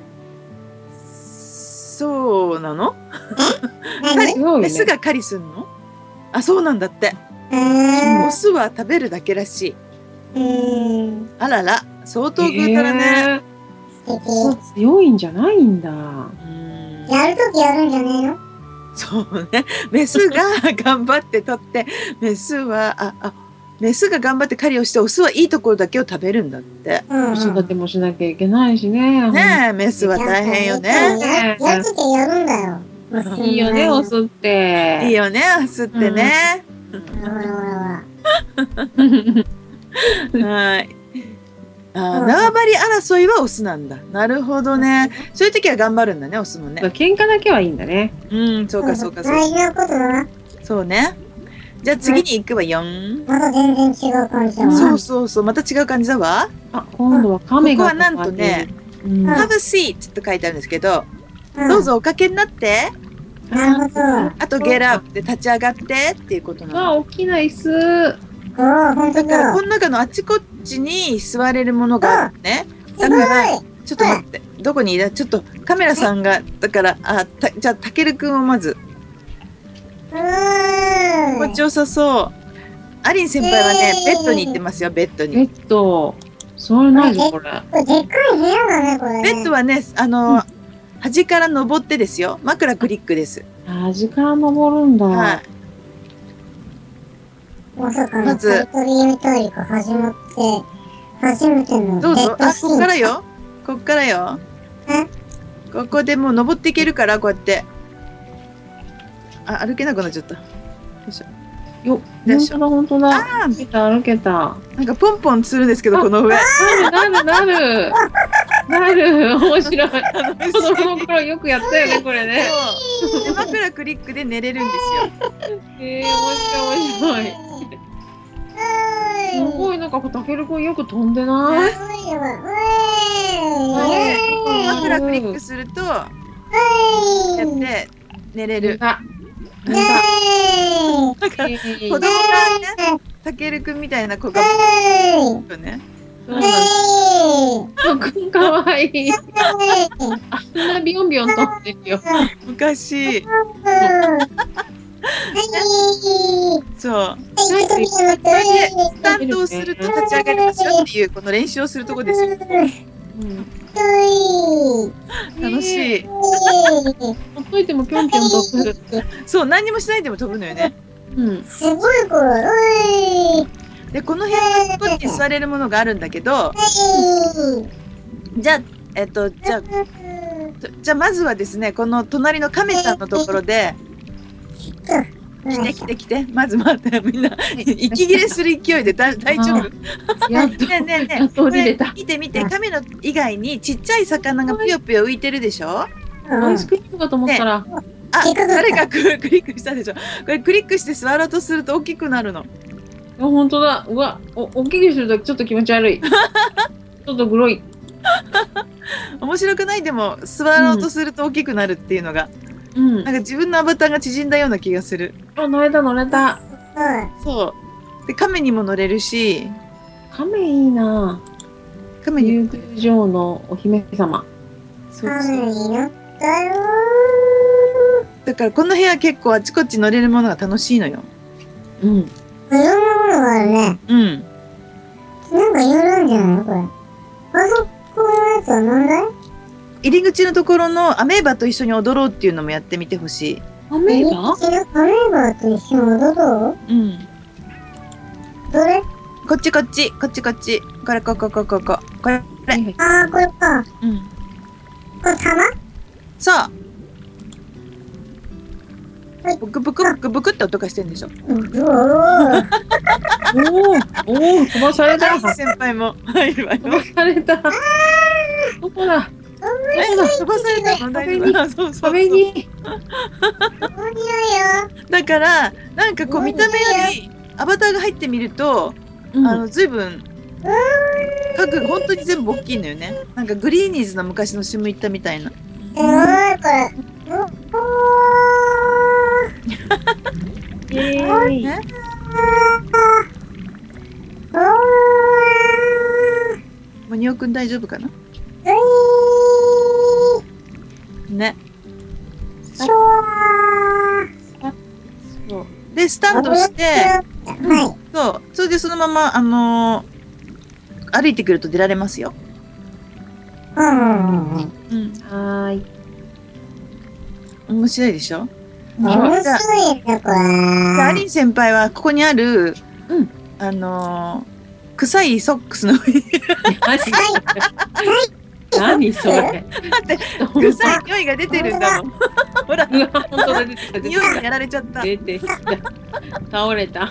そうなの？ 何？ すごいよね。 メスが狩りすんの？あ、そうなんだって。 うーん。 オスは食べるだけらしい。 うーん。 あらら、相当食うたらね。 素敵。 そう強いんじゃないんだ。 うんやるときやるんじゃねえの？ そうね。メスが頑張って取って、メスは、あ、あ、メスが頑張って狩りをして、オスはいいところだけを食べるんだって。 うんうん。 子育てもしなきゃいけないしね。 ねえ、メスは大変よね。 ややっててやるんだよ。 いいよね、オスって。 いいよね、オスってね。 ほらほらほら。 はい。あー、縄張り争いはオスなんだ。なるほどね。そういう時は頑張るんだね、オスもね。 喧嘩だけはいいんだね。 うん、そうかそうかそう大事なことだな。 そうね。じゃあ次に行くわよん。 また全然違う感じだわ。 そうそうそう、また違う感じだわ。 あ、今度は亀が。 ここはなんとね、 うん、 Have a seat と書いてあるんですけど、 うん。 どうぞおかけになって、 なるほど。 あと get up で立ち上がってっていうことなわあ、 の。 大きな椅子。 おー、ほんとだからだ。 この中のあっちこっちに座れるものがあるのね。 すごい。 だから、ちょっと待って、どこにいる？ちょっとカメラさんが、だから、あ、たじゃあたけるくんをまず、 うーん。 心地よさそう。アリン先輩はね、ベッドに行ってますよ、ベッドベに。 ッド。座れないぞ、これ。 これでっかい部屋だね、これね。 ベッドはね、あの、端から登ってですよ。枕クリックです。 端から登るんだ。 はい。 まさかのまずカリトリーム大陸始まって、初めてのどうぞ。あ、 ベッドシーンこっから。よ。こっからよ。ここでもう登っていけるから、こうやって。あ、歩けなくなっちゃった。よいしょ。 よ、 よいしょ本当だ、本当だ。 あ歩けた、歩けた。 なんかポンポンするんですけど、この上。 なる、なる、なる。なる、面白い。子供の頃よくやったよね、これね。 そうで枕クリックで寝れるんですよ。 ええー、面白い、面白い。すごい、なんかこう、たけるくんよく飛んでない？ で枕クリックすると、やって寝れる。 あ、 だから子供がね、たけるくんみたいな子がいるよね。 そうなんです。かわいい。あんなビヨンビヨン飛んでるよ。 昔、そう。スタンドをすると立ち上がりますよっていうこの練習をするとこですよ。楽しい。 ほっといてもぴょんぴょん飛ぶ。 そう、何にもしないでも飛ぶのよね。 うん。 すごいこれ。 で、この辺はこっちに座れるものがあるんだけど、じゃあ、えっと、じゃあ、じゃあまずはですね、この隣のカメさんのところで、来て来て来て、まず待って、みんな、息切れする勢いでだ大丈夫？ やっと、 ねえねえねえ、 やっと降これりれた。 見て見て、カメの以外にちっちゃい魚がぷよぷよ浮いてるでしょ？ アイスクリームかと思ったら。 あ、誰がククリックしたでしょ？これクリックして座ろうとすると大きくなるの。 あ、本当だ。うわ、お、大きくするとちょっと気持ち悪い。ちょっとグロい。 面白くない？でも座ろうとすると大きくなるっていうのが、 うん。 なんか自分のアバターが縮んだような気がする。 あ、乗れた乗れた。 そう。で、亀にも乗れるし、 亀いいな。 亀に、 竜宮城のお姫様。 そうそう。 になったよだからこの部屋結構あちこち乗れるものが楽しいのよ。 うん。 いろんなものがあるね。 うん。 なんかいろいろあるんじゃないのこれ。あそこのやつは何だい？ 入り口のところのアメーバと一緒に踊ろうっていうのもやってみてほしい。 アメーバ？ アメーバと一緒に踊ろう？ うん。 どれ？ こっちこっち、こっちこっち。これ、ここ、ここ、ここ。これ、これ。 ああ、これか。 うん。 これ玉？ そう。ブクブクブクブクって音がしてるんでしょ。 うおー。 おお、おお、飛ばされた。飛先輩も入るわよ。 ばされた。どこだ。 え、飛ばされたの大丈夫？あ、そうそう。 壁に。 面白いよ。 だから、なんかこう見た目よりアバターが入ってみると、 うんあの、ずいぶん、家具本当に全部大きいのよね。なんかグリーニーズの昔のシム行ったみたいな。 すごい、これ。 イエーイ。 ねおー。 ニオくん大丈夫かな。ね。 しょー。 そうでスタンドして、 はい。 そう、それでそのままあのー歩いてくると出られますよ。 うんうんうん。 うん。 はーい。 面白いでしょ。 面白いな、こでアリれ。 ン先輩はここにある、 うん。 あのー臭いソックスの上に何それ。 臭い匂いが出てるんだもん。ほら、 うわ、本当だ、出てきた、出てきた。 匂いにやられちゃった。 出てきた。倒れた。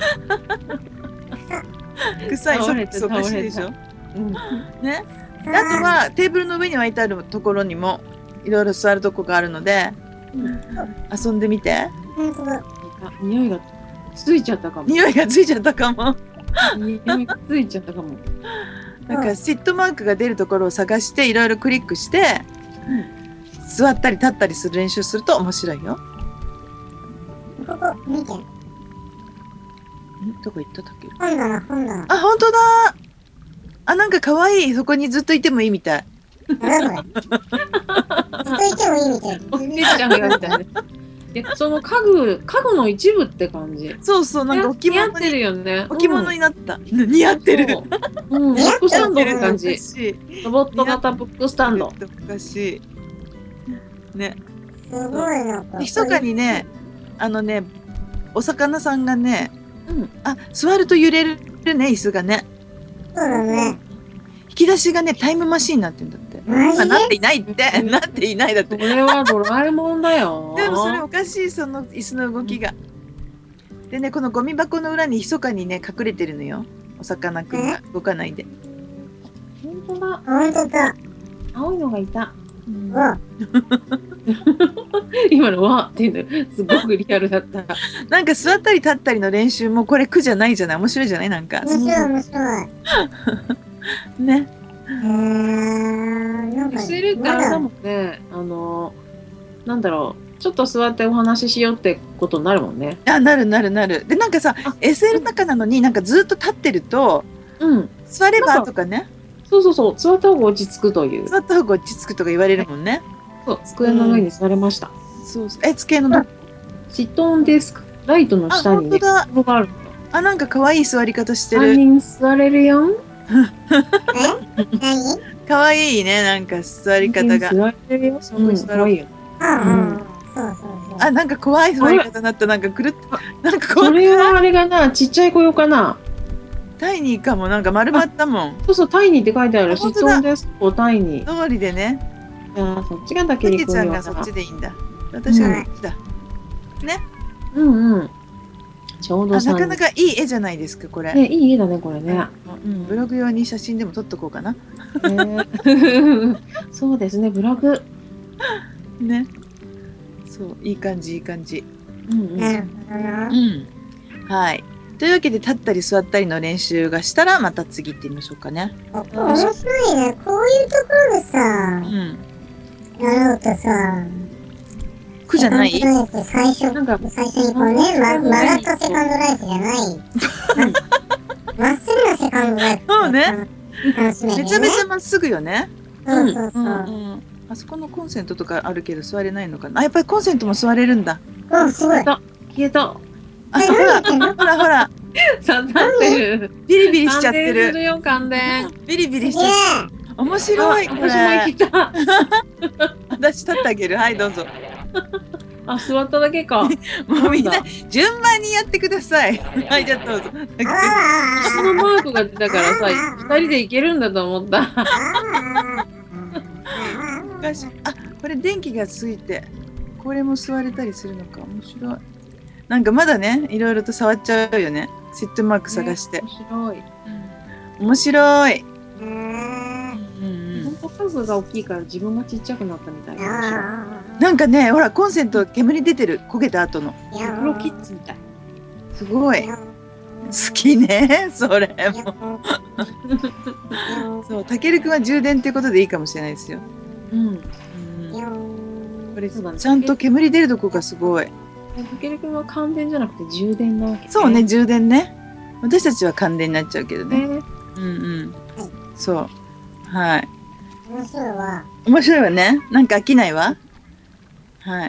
臭いソックスおかしいでしょ。 うん。 ね。であとはテーブルの上に置いてあるところにもいろいろ座るとこがあるので、遊んでみて。 本当だ。 あ、匂いがついちゃったかも。 匂いがついちゃったかも。 匂いがついちゃったかも。 なんかシットマークが出るところを探していろいろクリックして、座ったり立ったりする練習すると面白いよ。 ここ、見て。 んどこ行っただっけ。 本棚、本棚。 あ、本当だ。あ、なんか可愛い。そこにずっといてもいいみたい。 なんだこれ。ずっといてもいいみたいな。 お姉ちゃんがみたいな。いや、その家具、家具の一部って感じ。 そうそう、なんか置似合って物に、 るよね。 置物になった。似合ってる。 そう。うん、ブックスタンドって感おじか。しい。 ロボット型ブックスタンド。 おかしい。ね。 すごいな、これ。 密かにね、あのね、お魚さんがね、 うん。 あ、座ると揺れるね、椅子がね。 そうだね。 引き出しがね、タイムマシーンになってんだって。 マジであ、なっていないって、なっていないだって。 これはドラえもんだよ。 でもそれおかしい、その椅子の動きが。でね、このゴミ箱の裏に密かにね、隠れてるのよ。お魚くんが動かないで。 本当だ。 本当だ。 青いのがいた。 うわ、 今のわっていうの、すごくリアルだった。 なんか座ったり立ったりの練習もこれ苦じゃないじゃない。面白いじゃないなんか。 面白い、面白い。 ね。 へー、なんか、 エスエル ってあれだもんね。あの、なんだろう。ちょっと座ってお話ししようってことになるもんね。 あ、なるなるなる。で、なんかさ、 あエスエル の中なのになんかずっと立ってると、 うん。 座ればなんかとかね、 そうそうそう。座った方が落ち着くという。 座った方が落ち着くとか言われるもんね。 そう。机の上に座れました。 そうそう。え、机のどこ。 シットオンデスク。ライトの下にね、 あ本当だここがあるんだ。 あ、なんか可愛い座り方してさんる。 にん座れるよ。 え何可愛いね、なんか座り方が。 座れるよ。 そこに座ろううん可愛いよ。 ああ、そうそうそう。 あ、なんか怖い座り方になった。なんかくるっなんか怖そくれはあれがな、ちっちゃい子用かな。 タイニーかも。なんか丸まったもん。 そうそう、タイニーって書いてある。シットあ本当だオンデスクをタイニー。 通りでね。 あーそっちがだけたにこうよけちゃんがそっちでいいんだ。私がこっちだ。 うんうん。ちょうどあ、 さなかなかいい絵じゃないですか、これ。 ね、いい絵だね、これね。 うん、ブログ用に写真でも撮っとこうかな。 ねそうですね、ブログ。 ね。そう、いい感じ、いい感じ。 うんうん。 なるほどな。 うん。はい。というわけで、立ったり座ったりの練習がしたら、また次行ってみましょうかね。 面白いね。こういうところでさう、ん。 やろうとさ、 苦じゃないセカンドライフ最初、 なんか、 最初にこうね、ま、曲がったセカンドライフじゃない。まっすぐなセカンドライフ。 そうね。 楽しめるよね。 めちゃめちゃまっすぐよね。 そうそうそうう。 んうん。あそこのコンセントとかあるけど座れないのかな。あ、やっぱりコンセントも座れるんだ。 うん、すごい。 消えた。 あ、ほら、ほらほら、 刺さってる。 ビリビリしちゃって感電する。 るよ、感電。 ビリビリしすげちゃって。 え。 面白い、これ。 私も行きた。 私立ってあげる。はい、どうぞ。 あ、座っただけか。 もうみんななんだ順番にやってください。はい、じゃあどうぞ。 あわわわわそのマークが出たからさ、二人で行けるんだと思った。 あわわ昔あ、これ電気がついて、これも座れたりするのか。面白い。なんかまだね、いろいろと触っちゃうよね。シットマーク探して。 面白い。 面白い。 うんうんうん本当数が大きいから自分がちっちゃくなったみたいな。 なんかね、ほら、コンセント煙出てる。焦げた後の。 プロキッズみたい。 すごい。好きね、それも。そう、たけるくんは充電っていうことでいいかもしれないですよ。 うん。 うん、これ、 そうだねちゃんと煙出るとこがすごい。 たけるくんは乾電じゃなくて充電なわけ、 そうね、充電ね。私たちは感電になっちゃうけどね。 ね。 うんうん。そう。 はい。 面白いわ。 面白いわね。なんか飽きないわ。はい。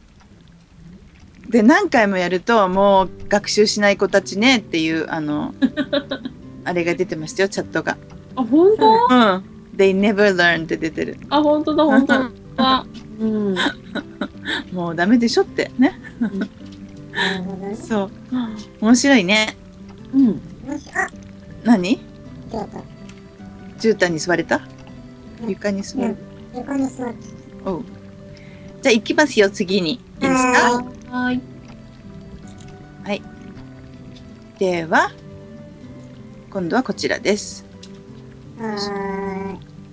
で、何回もやると、もう学習しない子たちねっていう、あの、あれが出てましたよ、チャットが。 あ、本当？ うん。They never learn って出てる。 あ、本当だ、本当だ。うん。 もうダメでしょってね。 なるほどね。 そう。面白いね。 うん。 あ、 何？ ちょっと。 絨毯に座れた？床に座る。 床に座って。 おう。じゃあ行きますよ、次に。いいですか？ はい。 はい。では、今度はこちらです。 は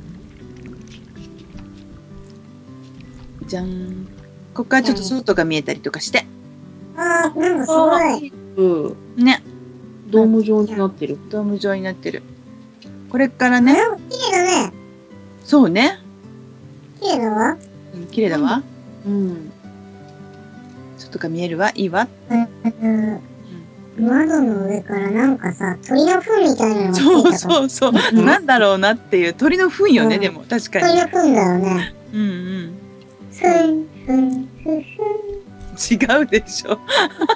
じゃん。ここからちょっと外が見えたりとかして。 あー、なんかすごい。 うん。 ね。 ドーム状になってる。 ドーム状になってる。これからね。 なんか綺麗だね。 そうね。 綺麗だわ。 うん、綺麗だわ。 うん。 外が見えるわ。いいわ。 うん窓の上からなんかさ、鳥の糞みたいなのがつそういたから。 そうそう。なんだろうなっていう。鳥の糞よね、 うんでも。確か鳥に。 の糞だよね。 うんうん。 ふん、ふん、ふん、ふん。 違うでしょ。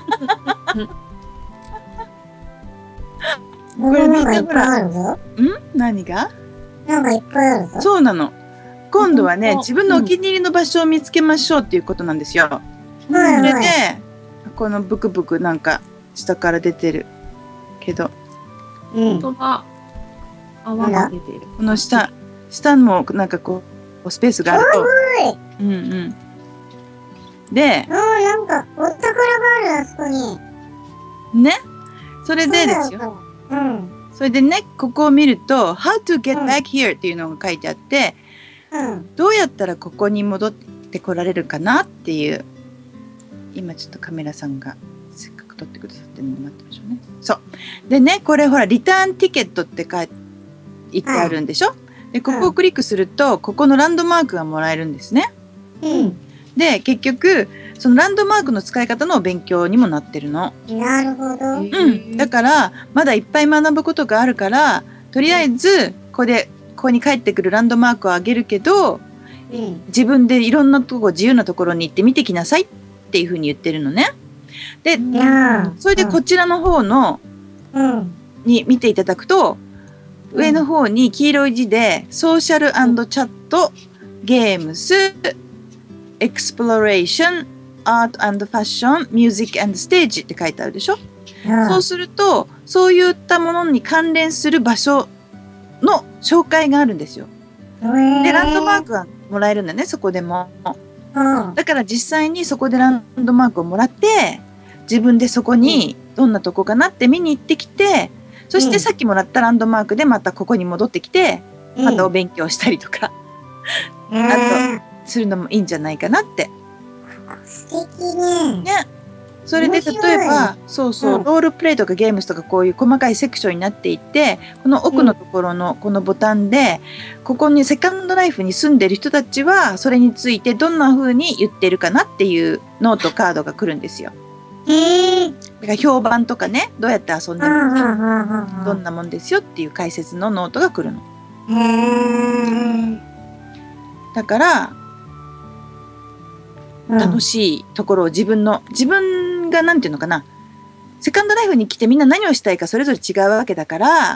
これなんかいっぱいあるぞ。 ん？何が？ なんかいっぱいあるぞ。 そうなの。今度はね、 うん自分のお気に入りの場所を見つけましょうっていうことなんですよ。 はいそれはい。 で、このブクブクなんか下から出てるけど、 うん。 本当だ。泡が出てる。 この下、下もなんかこう、スペースがあると、 すうんうん。で、 ごい。あー、なんかお宝がある、あそこに。 ね、それでですよ。 うん。 それでね、ここを見ると、How to get うん back here っていうのが書いてあって、 うん。 どうやったらここに戻ってこられるかなっていう、今ちょっとカメラさんがせっかく撮ってくださってるので待ってましょうね。そう。でね、これほら、リターンティケットって書いてあるんでしょ？で、ここをクリックすると、ここのランドマークがもらえるんですね。 うん。 で、結局、そのランドマークの使い方の勉強にもなってるの。 なるほど。 うん。だから、まだいっぱい学ぶことがあるから、とりあえず、ここで、ここに帰ってくるランドマークをあげるけど、 うん。 自分でいろんなとこ、自由なところに行って見てきなさいっていうふうに言ってるのね。で、 なあ。 それでこちらの方の、 うん。 に見ていただくと、上の方に黄色い字で、ソーシャル&チャット、ゲームス、エクスプロレーション、アート&ファッション、ミュージック&ステージって書いてあるでしょ？そうすると、そういったものに関連する場所の紹介があるんですよ。で、ランドマークがもらえるんだね、そこでも。 うん。 だから実際にそこでランドマークをもらって、自分でそこにどんなとこかなって見に行ってきて、そしてさっきもらったランドマークでまたここに戻ってきて、またお勉強したりとか、 あするのもいいんじゃないかなって。 と、素敵ね。 ね。それで面白い例えば、そうそう、 うんロールプレイとかゲームスとかこういう細かいセクションになっていて、この奥のところのこのボタンで、ここにセカンドライフに住んでる人たちは、それについてどんな風に言ってるかなっていうノートカードが来るんですよ。 へえ。 だから評判とかね、どうやって遊んでうんうんるのうんうん。 どんなもんですよっていう解説のノートが来るの。 へえ。 だから、楽い。 しいところを自分の、自分がなんていうのかな、セカンドライフに来てみんな何をしたいかそれぞれ違うわけだから、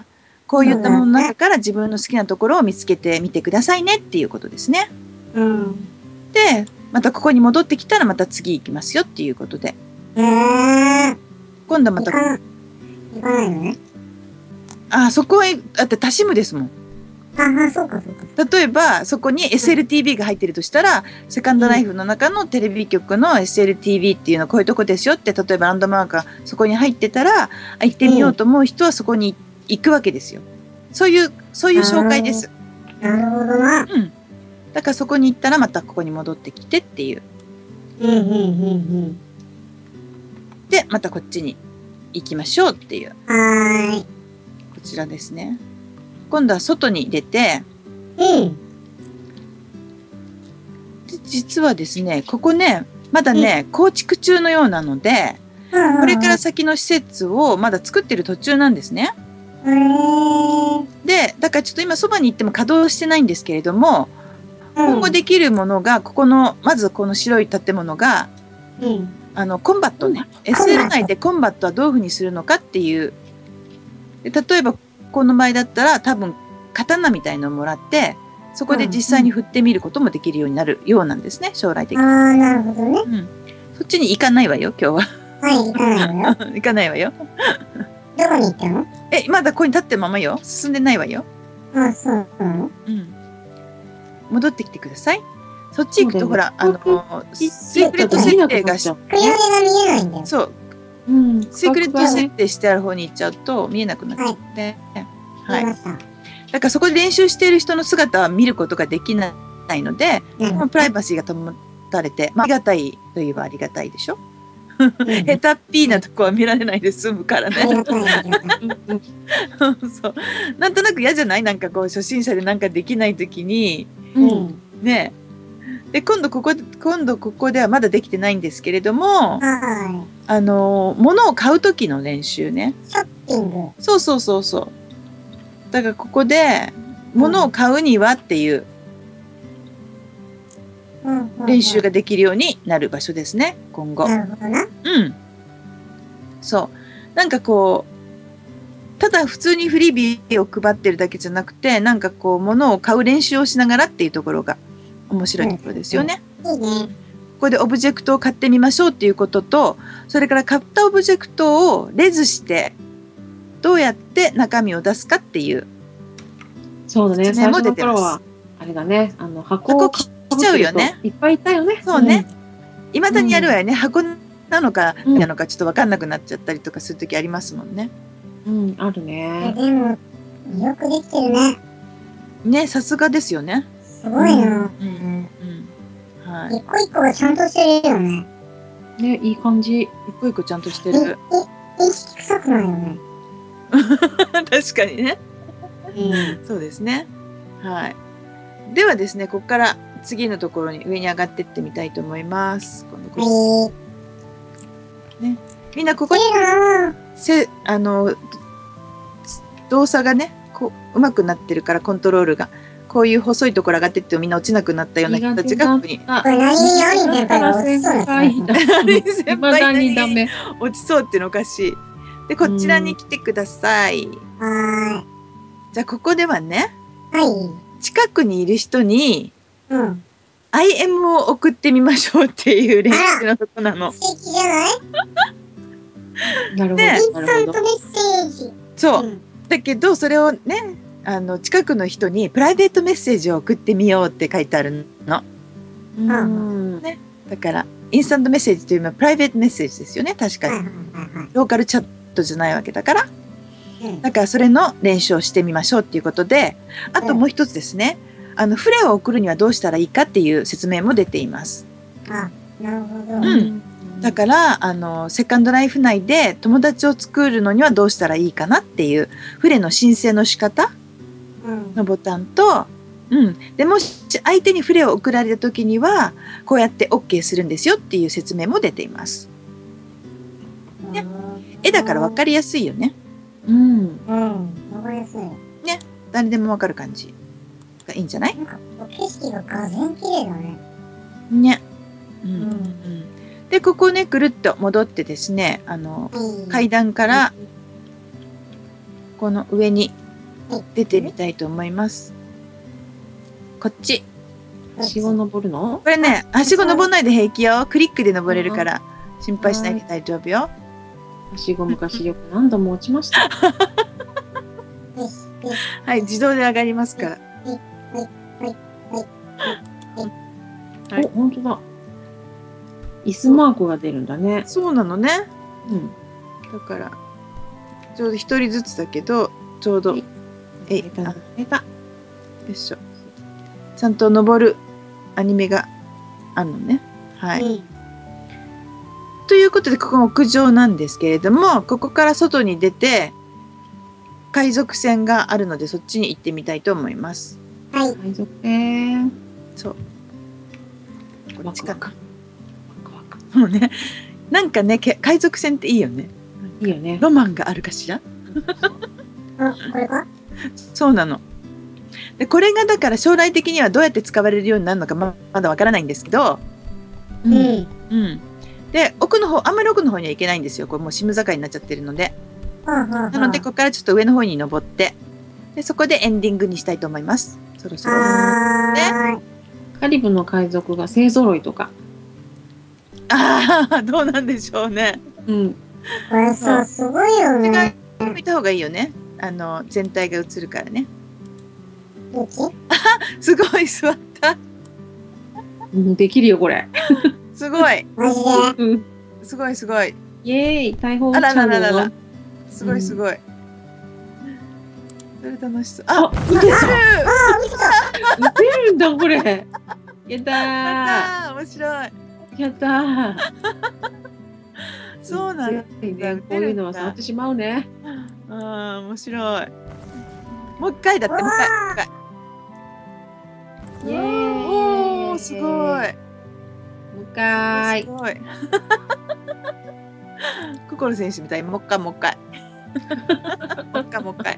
こういったものの中から自分の好きなところを見つけてみてくださいねっていうことですね。 うん。 で、またここに戻ってきたらまた次行きますよっていうことで。 へえ。 今度はまた、 行かな行かないのね。 あ、そこへ、だってタシムですもん。 ああ、そうかそうか。 例えば、そこに エスエルティービー が入ってるとしたら、セカンドライフの中のテレビ局の エスエルティービー っていうのはこういうとこですよって、例えばランドマークがそこに入ってたら、あ、行ってみようと思う人はそこに行くわけですよ。そういう、そういう紹介です。 なるほどな。 うん。だからそこに行ったらまたここに戻ってきてっていう。 うんうんうんで、またこっちに行きましょうっていう。 うん。はーい。 こちらですね。今度は外に出て、 うん。 で実はですね、ここね、まだね、構築中のようなので、これから先の施設をまだ作ってる途中なんですね。 へー。 で、 だからちょっと今そばに行っても稼働してないんですけれども、今後できるものが、ここの、まずこの白い建物が、 うん。 あの、コンバットね。エスエル 内でコンバットはどういうふうにするのかっていう。で例えば、この場合だったら、多分、刀みたいのをもらって、そこで実際に振ってみることもできるようになるようなんですね、将来的に。 ああ、なるほどね。 うん。そっちに行かないわよ、今日は。 はい、行かないのよ。 行かないわよ。 どこに行ったの？ え、まだここに立ってるままよ。進んでないわよ。 あ、そうなの？ うん。戻ってきてください。そっち行くと、ほら、あの、シークレット設定がし、 クリアが見えないんだよ。 そう、 うん。 シークレット設定してある方に行っちゃうと見えなくなっちゃって。はい。 見ました。 だからそこで練習している人の姿は見ることができないので、 うんプライバシーが保たれて、まあ、ありがたいといえばありがたいでしょ。 うん下手っぴーなとこは見られないで済むからありね。 がたい、ありがたい。 そう。なんとなく嫌じゃない？なんかこう初心者でなんかできないときに、 うん。 ね。で、今度ここ、今度ここではまだできてないんですけれども、 はあの、物を買うときの練習ね。 い。ショッピング。 そうそうそうそう。だからここで、物を買うにはっていううんうん練習ができるようになる場所ですね、今後。 なるほどな。 うん。そう。なんかこう、ただ普通にフリービーを配ってるだけじゃなくて、なんかこう、物を買う練習をしながらっていうところが面白いところですよね。 いいね。 ここでオブジェクトを買ってみましょうっていうことと、それから買ったオブジェクトをレズして、どうやって中身を出すかっていう。 そうだね。 説最初明も出てますの頃は、あれだね。あの、箱を箱来ちゃうよね。 いっぱいいたよね。 そうね。未だにやるわよね。箱なのか、 うんなのかちょっとわかんなくなっちゃったりとかするときありますもんね。 うん。うん、あるえね。 でも、よくできてるね。 ね、さすがですよね。 すごいな。 うん。うん。はい。 一個一個がちゃんとしてるよね。 ね、いい感じ。 一個一個ちゃんとしてい、い、 る。 意識臭くないよね。 確かにね。 うん。 そうですね。はい。ではですね、ここから次のところに上に上がっていってみたいと思います。このこはい。 みんなここに綺麗だな。 せあの動作がね、こううまくなってるからコントロールが。こういう細いところ上がってってもみんな落ちなくなったような人たちがここにこれ何にアリン先輩が落ちそうな人だアリン先輩いまだにダメ。 落ちそうっていうのおかしい。で、こちらに来てください。 はじゃあここではね、 ーい。は近くにいる人にい。うん。 アイエム を送ってみましょうっていう練習のとこなの。 素敵じゃない？ なるほど。 ねインスなるほど。 タントメッセージ。 そう。 ん。 だけど、それをね、あの、近くの人にプライベートメッセージを送ってみようって書いてあるの。 うん。 ね。だから、インスタントメッセージというのはプライベートメッセージですよね。確かに。 はいはいはいはい。 ローカルチャットじゃないわけだから。 うんだから、それの練習をしてみましょうっていうことで、あともう一つですね。あの、フレを送るにはどうしたらいいかっていう説明も出ています。 あ、なるほど。 うんだから、あの、セカンドライフ内で友達を作るのにはどうしたらいいかなっていう、フレの申請の仕方うん。 のボタンと、うん。で、もし相手にフレを送られた時には、こうやって オーケー するんですよっていう説明も出ています。ね絵だから分かりやすいよね。 うん。 うん。わかりやすい。 誰でも分かる感じがいいんじゃないなんか、景色ががぜん綺麗だね。 ね。うん。 ううんん、で、ここね、ぐるっと戻ってですね、あの、 はい。 階段からこの上に出てみたいと思います。こっち。 はしご登るの？ これね、はしご登んないで平気よ。クリックで登れるから、心配しないで大丈夫よ。 はしご昔よく何度も落ちました。 よしよしはい、自動で上がりますから。はいお、本当だ。椅子マークが出るんだね。 そうなのね。 うん。 だから、ちょうど一人ずつだけど、ちょうど、 はいえい、 出たあ、よ出た。 いしょ。ちゃんと登るアニメがあるのね。はい。 うん。 ということで、ここが屋上なんですけれども、ここから外に出て、海賊船があるので、そっちに行ってみたいと思います。 はい。 海賊船。 そう。こっちかワクワな。 クワクワク。 もうね、なんかね、け海賊船っていいよね。 いいよね。 ロマンがあるかしら。 あ、これか？ そうなの。 で、これがだから将来的にはどうやって使われるようになるのかままだわからないんですけど、 うん。 うん。で、奥の方、あんまり奥の方には行けないんですよ。これもうシム境になっちゃってるので。 はあはあはあなので、ここからちょっと上の方に登って、で、そこでエンディングにしたいと思います。そろそろ。 はーい。 カリブの海賊が勢揃いとか。 ああ、どうなんでしょうね。 うん。 これさ、すごいよね。 見た方がいいよね。あの、全体が映るからね。 どっち？ すごい座った。 うんできるよ、これ。 すごい。 マジで？ うん。 すごいすごい。 イエーイ、大砲チあらャンネルのらららら。すごいすごい。それ楽しそう。 あ、 あ、 撃てた。 撃てる。 撃てるんだ、これ。やったやったー、面白い。 ー。やったー。 そうなんだ。 ついね、こういうのは触ってしまうね。 ああ、面白い。もう一回だって、もう一回。もう一回イエーイ。 おお、すごい。 もう一回す。ごい。心選手みたいにもう一回もう一回。もう一回もう一回。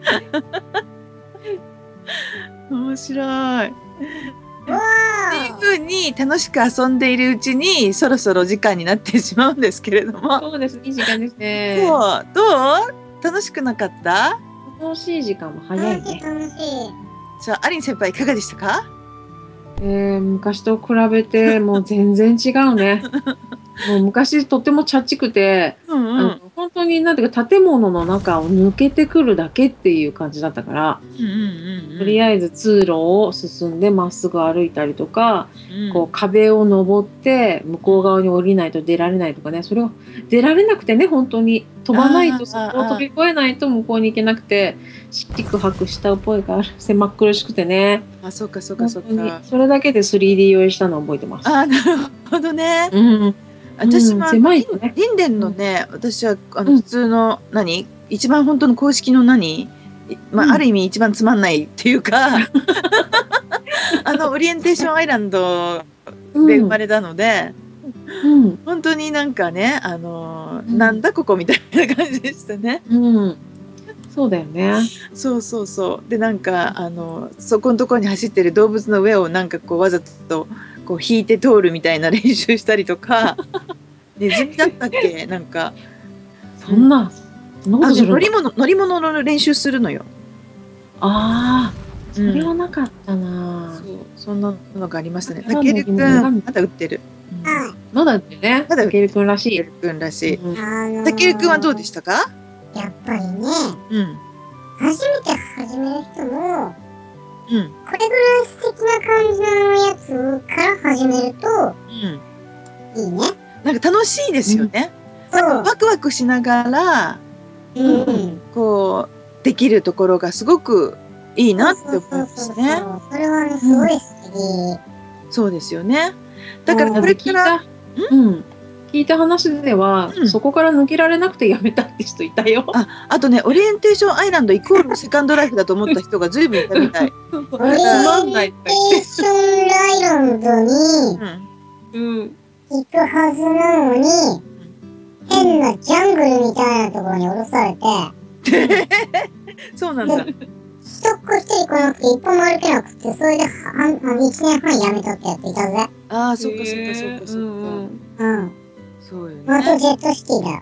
面白い。っていう風に楽しく遊んでいるうちにそろそろ時間になってしまうんですけれども。 そうです、いい時間ですね。 そう、どう？楽しくなかった？ 楽しい時間も早い楽しいね。 楽しい。 じゃあ、アリン先輩いかがでしたか？ えー、昔と比べてもう全然違うね。もう昔とってもチャッチくて、 うんあの本当になんていうか建物の中を抜けてくるだけっていう感じだったから、 うんうんうん。 とりあえず通路を進んでまっすぐ歩いたりとか、 うんこう壁を登って向こう側に降りないと出られないとかね、それを出られなくてね、本当に飛ばないとそこを飛び越えないと向こうに行けなくて、四苦八苦した覚えがある。狭っ苦しくてね。 あ、そっかそっかそっ本当にか。 それだけで スリーディー 用意したのを覚えてます。 あ、なるほどね。 うん。 私も、 うん狭いとねリンデンのね、私はあうんの普通の何、一番本当の公式の何、まうんあある意味一番つまんないっていうか、あのオリエンテーションアイランドで生まれたので、 うん。 本当になんかね、あのうんなんだここみたいな感じでしたね。 うん。そうだよね。 そうそうそう。でなんかあのそこのところに走ってる動物の上をなんかこうわざとこう引いて通るみたいな練習したりとか、ネズミだったっけ、なんかそんな、そんなこあとするの乗り物乗り物の練習するのよ。 ああ、それはうんなかったなそう、そんなのがありましたね。 あたけるくんなんまだ売ってる。 はまだってね、 まだたけるくんらしい。 たけるくんらしい。 うんい。あのーたけるくんはどうでしたか？ やっぱりね、 うん初めて始める人も、 うん。 これぐらい素敵な感じのやつから始めるとうん。 いいね。 なんか楽しいですよね。 そう。 ワクワクしながらうん。 こうできるところがすごくいいなって思いますね。 それはね、すごい素敵。 そうですよね。だからこだって聞いれからた、うん。聞いた話では、 うんそこから抜けられなくてやめたって人いたよ。 あ、あとね、オリエンテーションアイランドイコールセカンドライフだと思った人がずいぶんいたみたい。 つオリエまんないンテとか言って。 ーションアイランドにうん。 うん。 行くはずなのに、変なジャングルみたいなところに降ろされて、 そうなんだ。 ストックしていかなくて一歩も歩けなくて、それではあのいちねんはんやめたってやついたぜ。 ああ、そっかそっかそっかそっうんか。 うん。 そうよまたね。 ジェットシティだよ。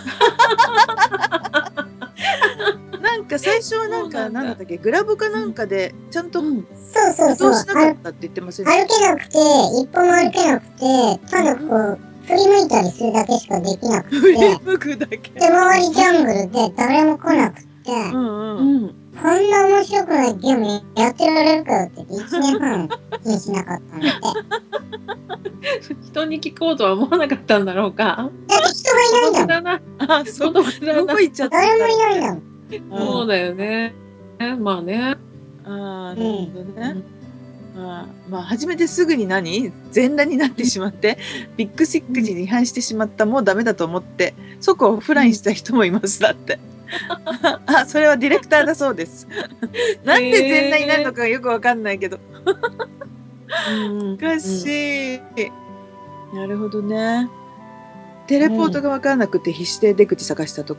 なんか最初はなんかなんだったっけ、グラボかなんかでちゃんとうん。 そうそうそう。 どうしなかあったって言ってませんでし歩けなくて、一歩も歩けなくて、ただこう、振り向いたりするだけしかできなくた？振りて、 向くだけ。 で、周りジャングルで誰も来なくて、 うんうん。 うん。 こんな面白くないゲームやってられるかよって言っていちねんはん気にしなかったんだって。 人に聞こうとは思わなかったんだろうか。 だって人がいないんだもん。 だな。 あ、そう。 孤独だなどこ。行っちゃったんだ誰もいないんだもん。 そうだよね。まあね。 ああ、なるほどね。あーまあ、初めてすぐに何全裸になってしまってビッグシックに違反してしまった、もうダメだと思ってそこをオフラインした人もいますだってあ、それはディレクターだそうですなんで全裸になるのかよくわかんないけど、 うんおかしい、なるほどね。テレポートがわからなくて必死で出口探したとか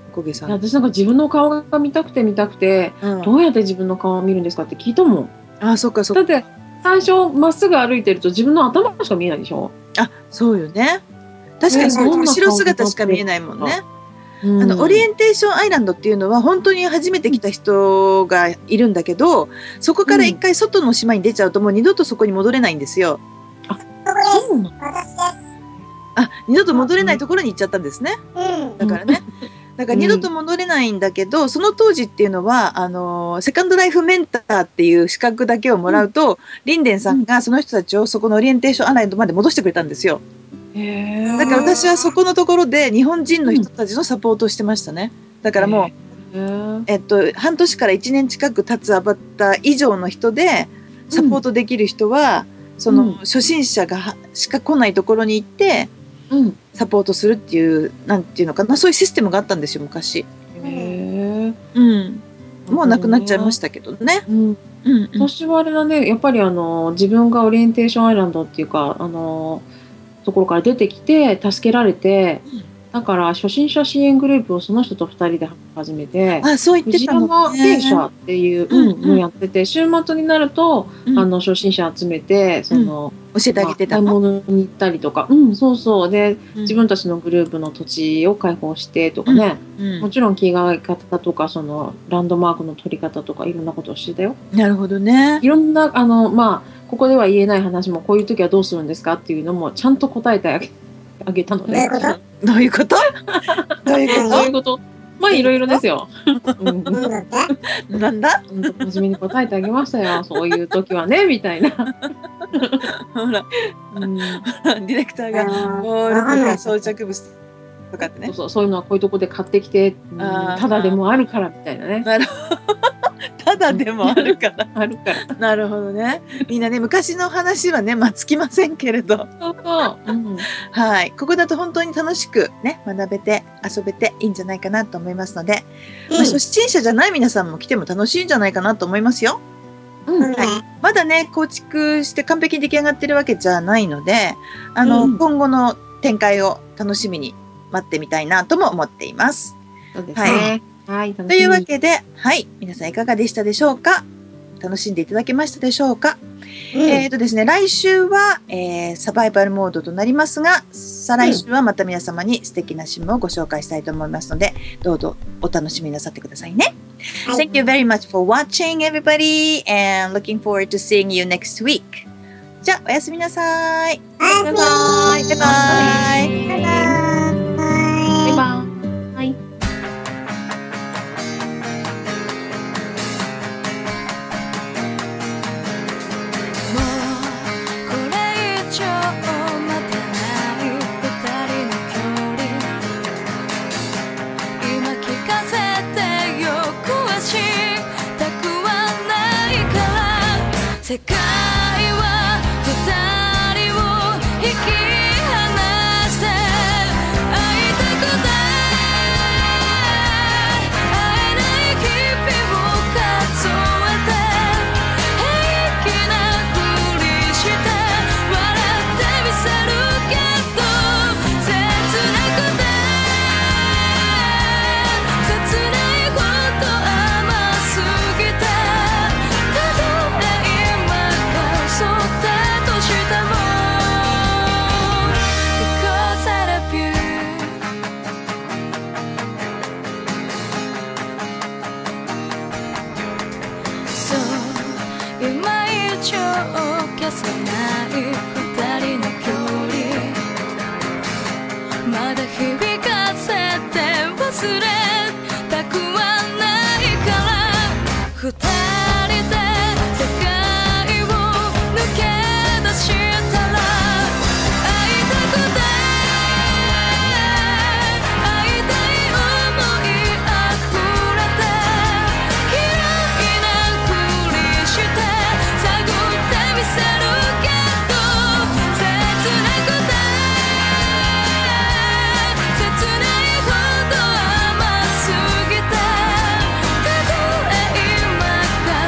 おこげさん。 私なんか自分の顔が見たくて見たくて、うん、どうやって自分の顔を見るんですかって聞いたもん。 あ、そっかそっか。 だって最初まっすぐ歩いてると自分の頭しか見えないでしょ。 あ、そうよね。確かにそう、後ろ姿しか見えないもんね。うん、あのオリエンテーションアイランドっていうのは本当に初めて来た人がいるんだけど、そこから一回外の島に出ちゃうともう二度とそこに戻れないんですよ。 あ、そうなの？私です。 あ、二度と戻れないところに行っちゃったんですね。 うん、 だからね。だから二度と戻れないんだけど、うん、その当時っていうのは、あの、セカンドライフメンターっていう資格だけをもらうと、うん、リンデンさんがその人たちをそこのオリエンテーションアイランドまで戻してくれたんですよ。 へだから私はそこのところで日本人の人たちのサポートをしてましたね。だからもう、えっと、半年からいちねん近く経つアバター以上の人でサポートできる人は、うん、その初心者がしか来ないところに行って、うん、サポートするっていう、なんていうのかな、そういうシステムがあったんですよ、昔。 へうん。もうなくなっちゃいましたけどね。うん。 うん、私はあれだね、やっぱりあの、自分がオリエンテーションアイランドっていうか、あの、ところから出てきて、助けられて、うん、だから初心者支援グループをその人とふたりで始めて、 あ、そう言ってたのね。 藤山停車っていう、うん、のやってて、週末になると、うん、あの、初心者集めて、その、 うん、教えてあげてたの。買い物に行ったりとか、うん、そうそう。で、うん、自分たちのグループの土地を開放してとかね、うんうん、もちろん着替え方とか、その、ランドマークの取り方とか、いろんなことをしてたよ。 なるほどね。 いろんな、あの、まあ、ここでは言えない話も、こういう時はどうするんですかっていうのも、ちゃんと答えてあげあげたので。 どういうこと？どういうこと？ どういうこと？まあいろいろですよ。 うん、なんだ？ 真面目に答えてあげましたよ。そういう時はねみたいな。 ほら、うん、ディレクターがボールとか装着物とかってね。 そうそう、そういうのはこういうとこで買ってきて、うん、ただでもあるからみたいなね。 なるほど。ただでもあるからあるから。 なるほどね。みんなね、昔の話はね、まあ、尽きませんけれど。 そうそう。うん、 はい。ここだと本当に楽しくね、学べて、遊べていいんじゃないかなと思いますので、うん、まあ、初心者じゃない皆さんも来ても楽しいんじゃないかなと思いますよ。うん、はい。まだね、構築して完璧に出来上がってるわけじゃないので、あの、うん、今後の展開を楽しみに待ってみたいなとも思っています。 そうですね。はいはい、というわけで、はい、皆さんいかがでしたでしょうか？楽しんでいただけましたでしょうか？うん、えっとですね、来週は、えー、サバイバルモードとなりますが、再来週はまた皆様に素敵なシムをご紹介したいと思いますので、どうぞお楽しみなさってくださいね。はい、Thank you very much for watching everybody and looking forward to seeing you next week. じゃあ、おやすみなさい。 おやすみなさい。 バイバイ。 バイバイ。 世界は二人を引き離して会いたくない会えない日々を数えて平気なふりして笑ってみせるけど切なくて切ないほど甘すぎてそったとしても Because I love you そう今以上消せない二人の距離まだ響かせて忘れたくはないから二人で「たとえ今か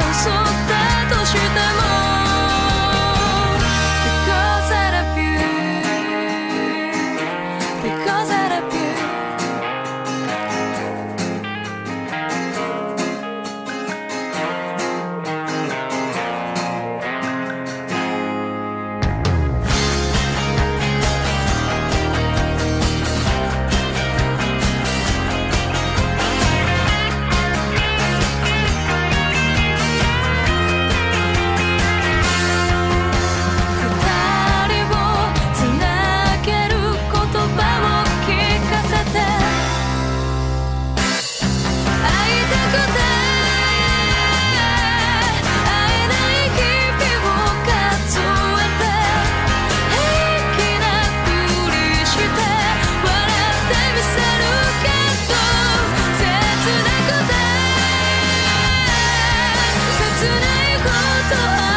と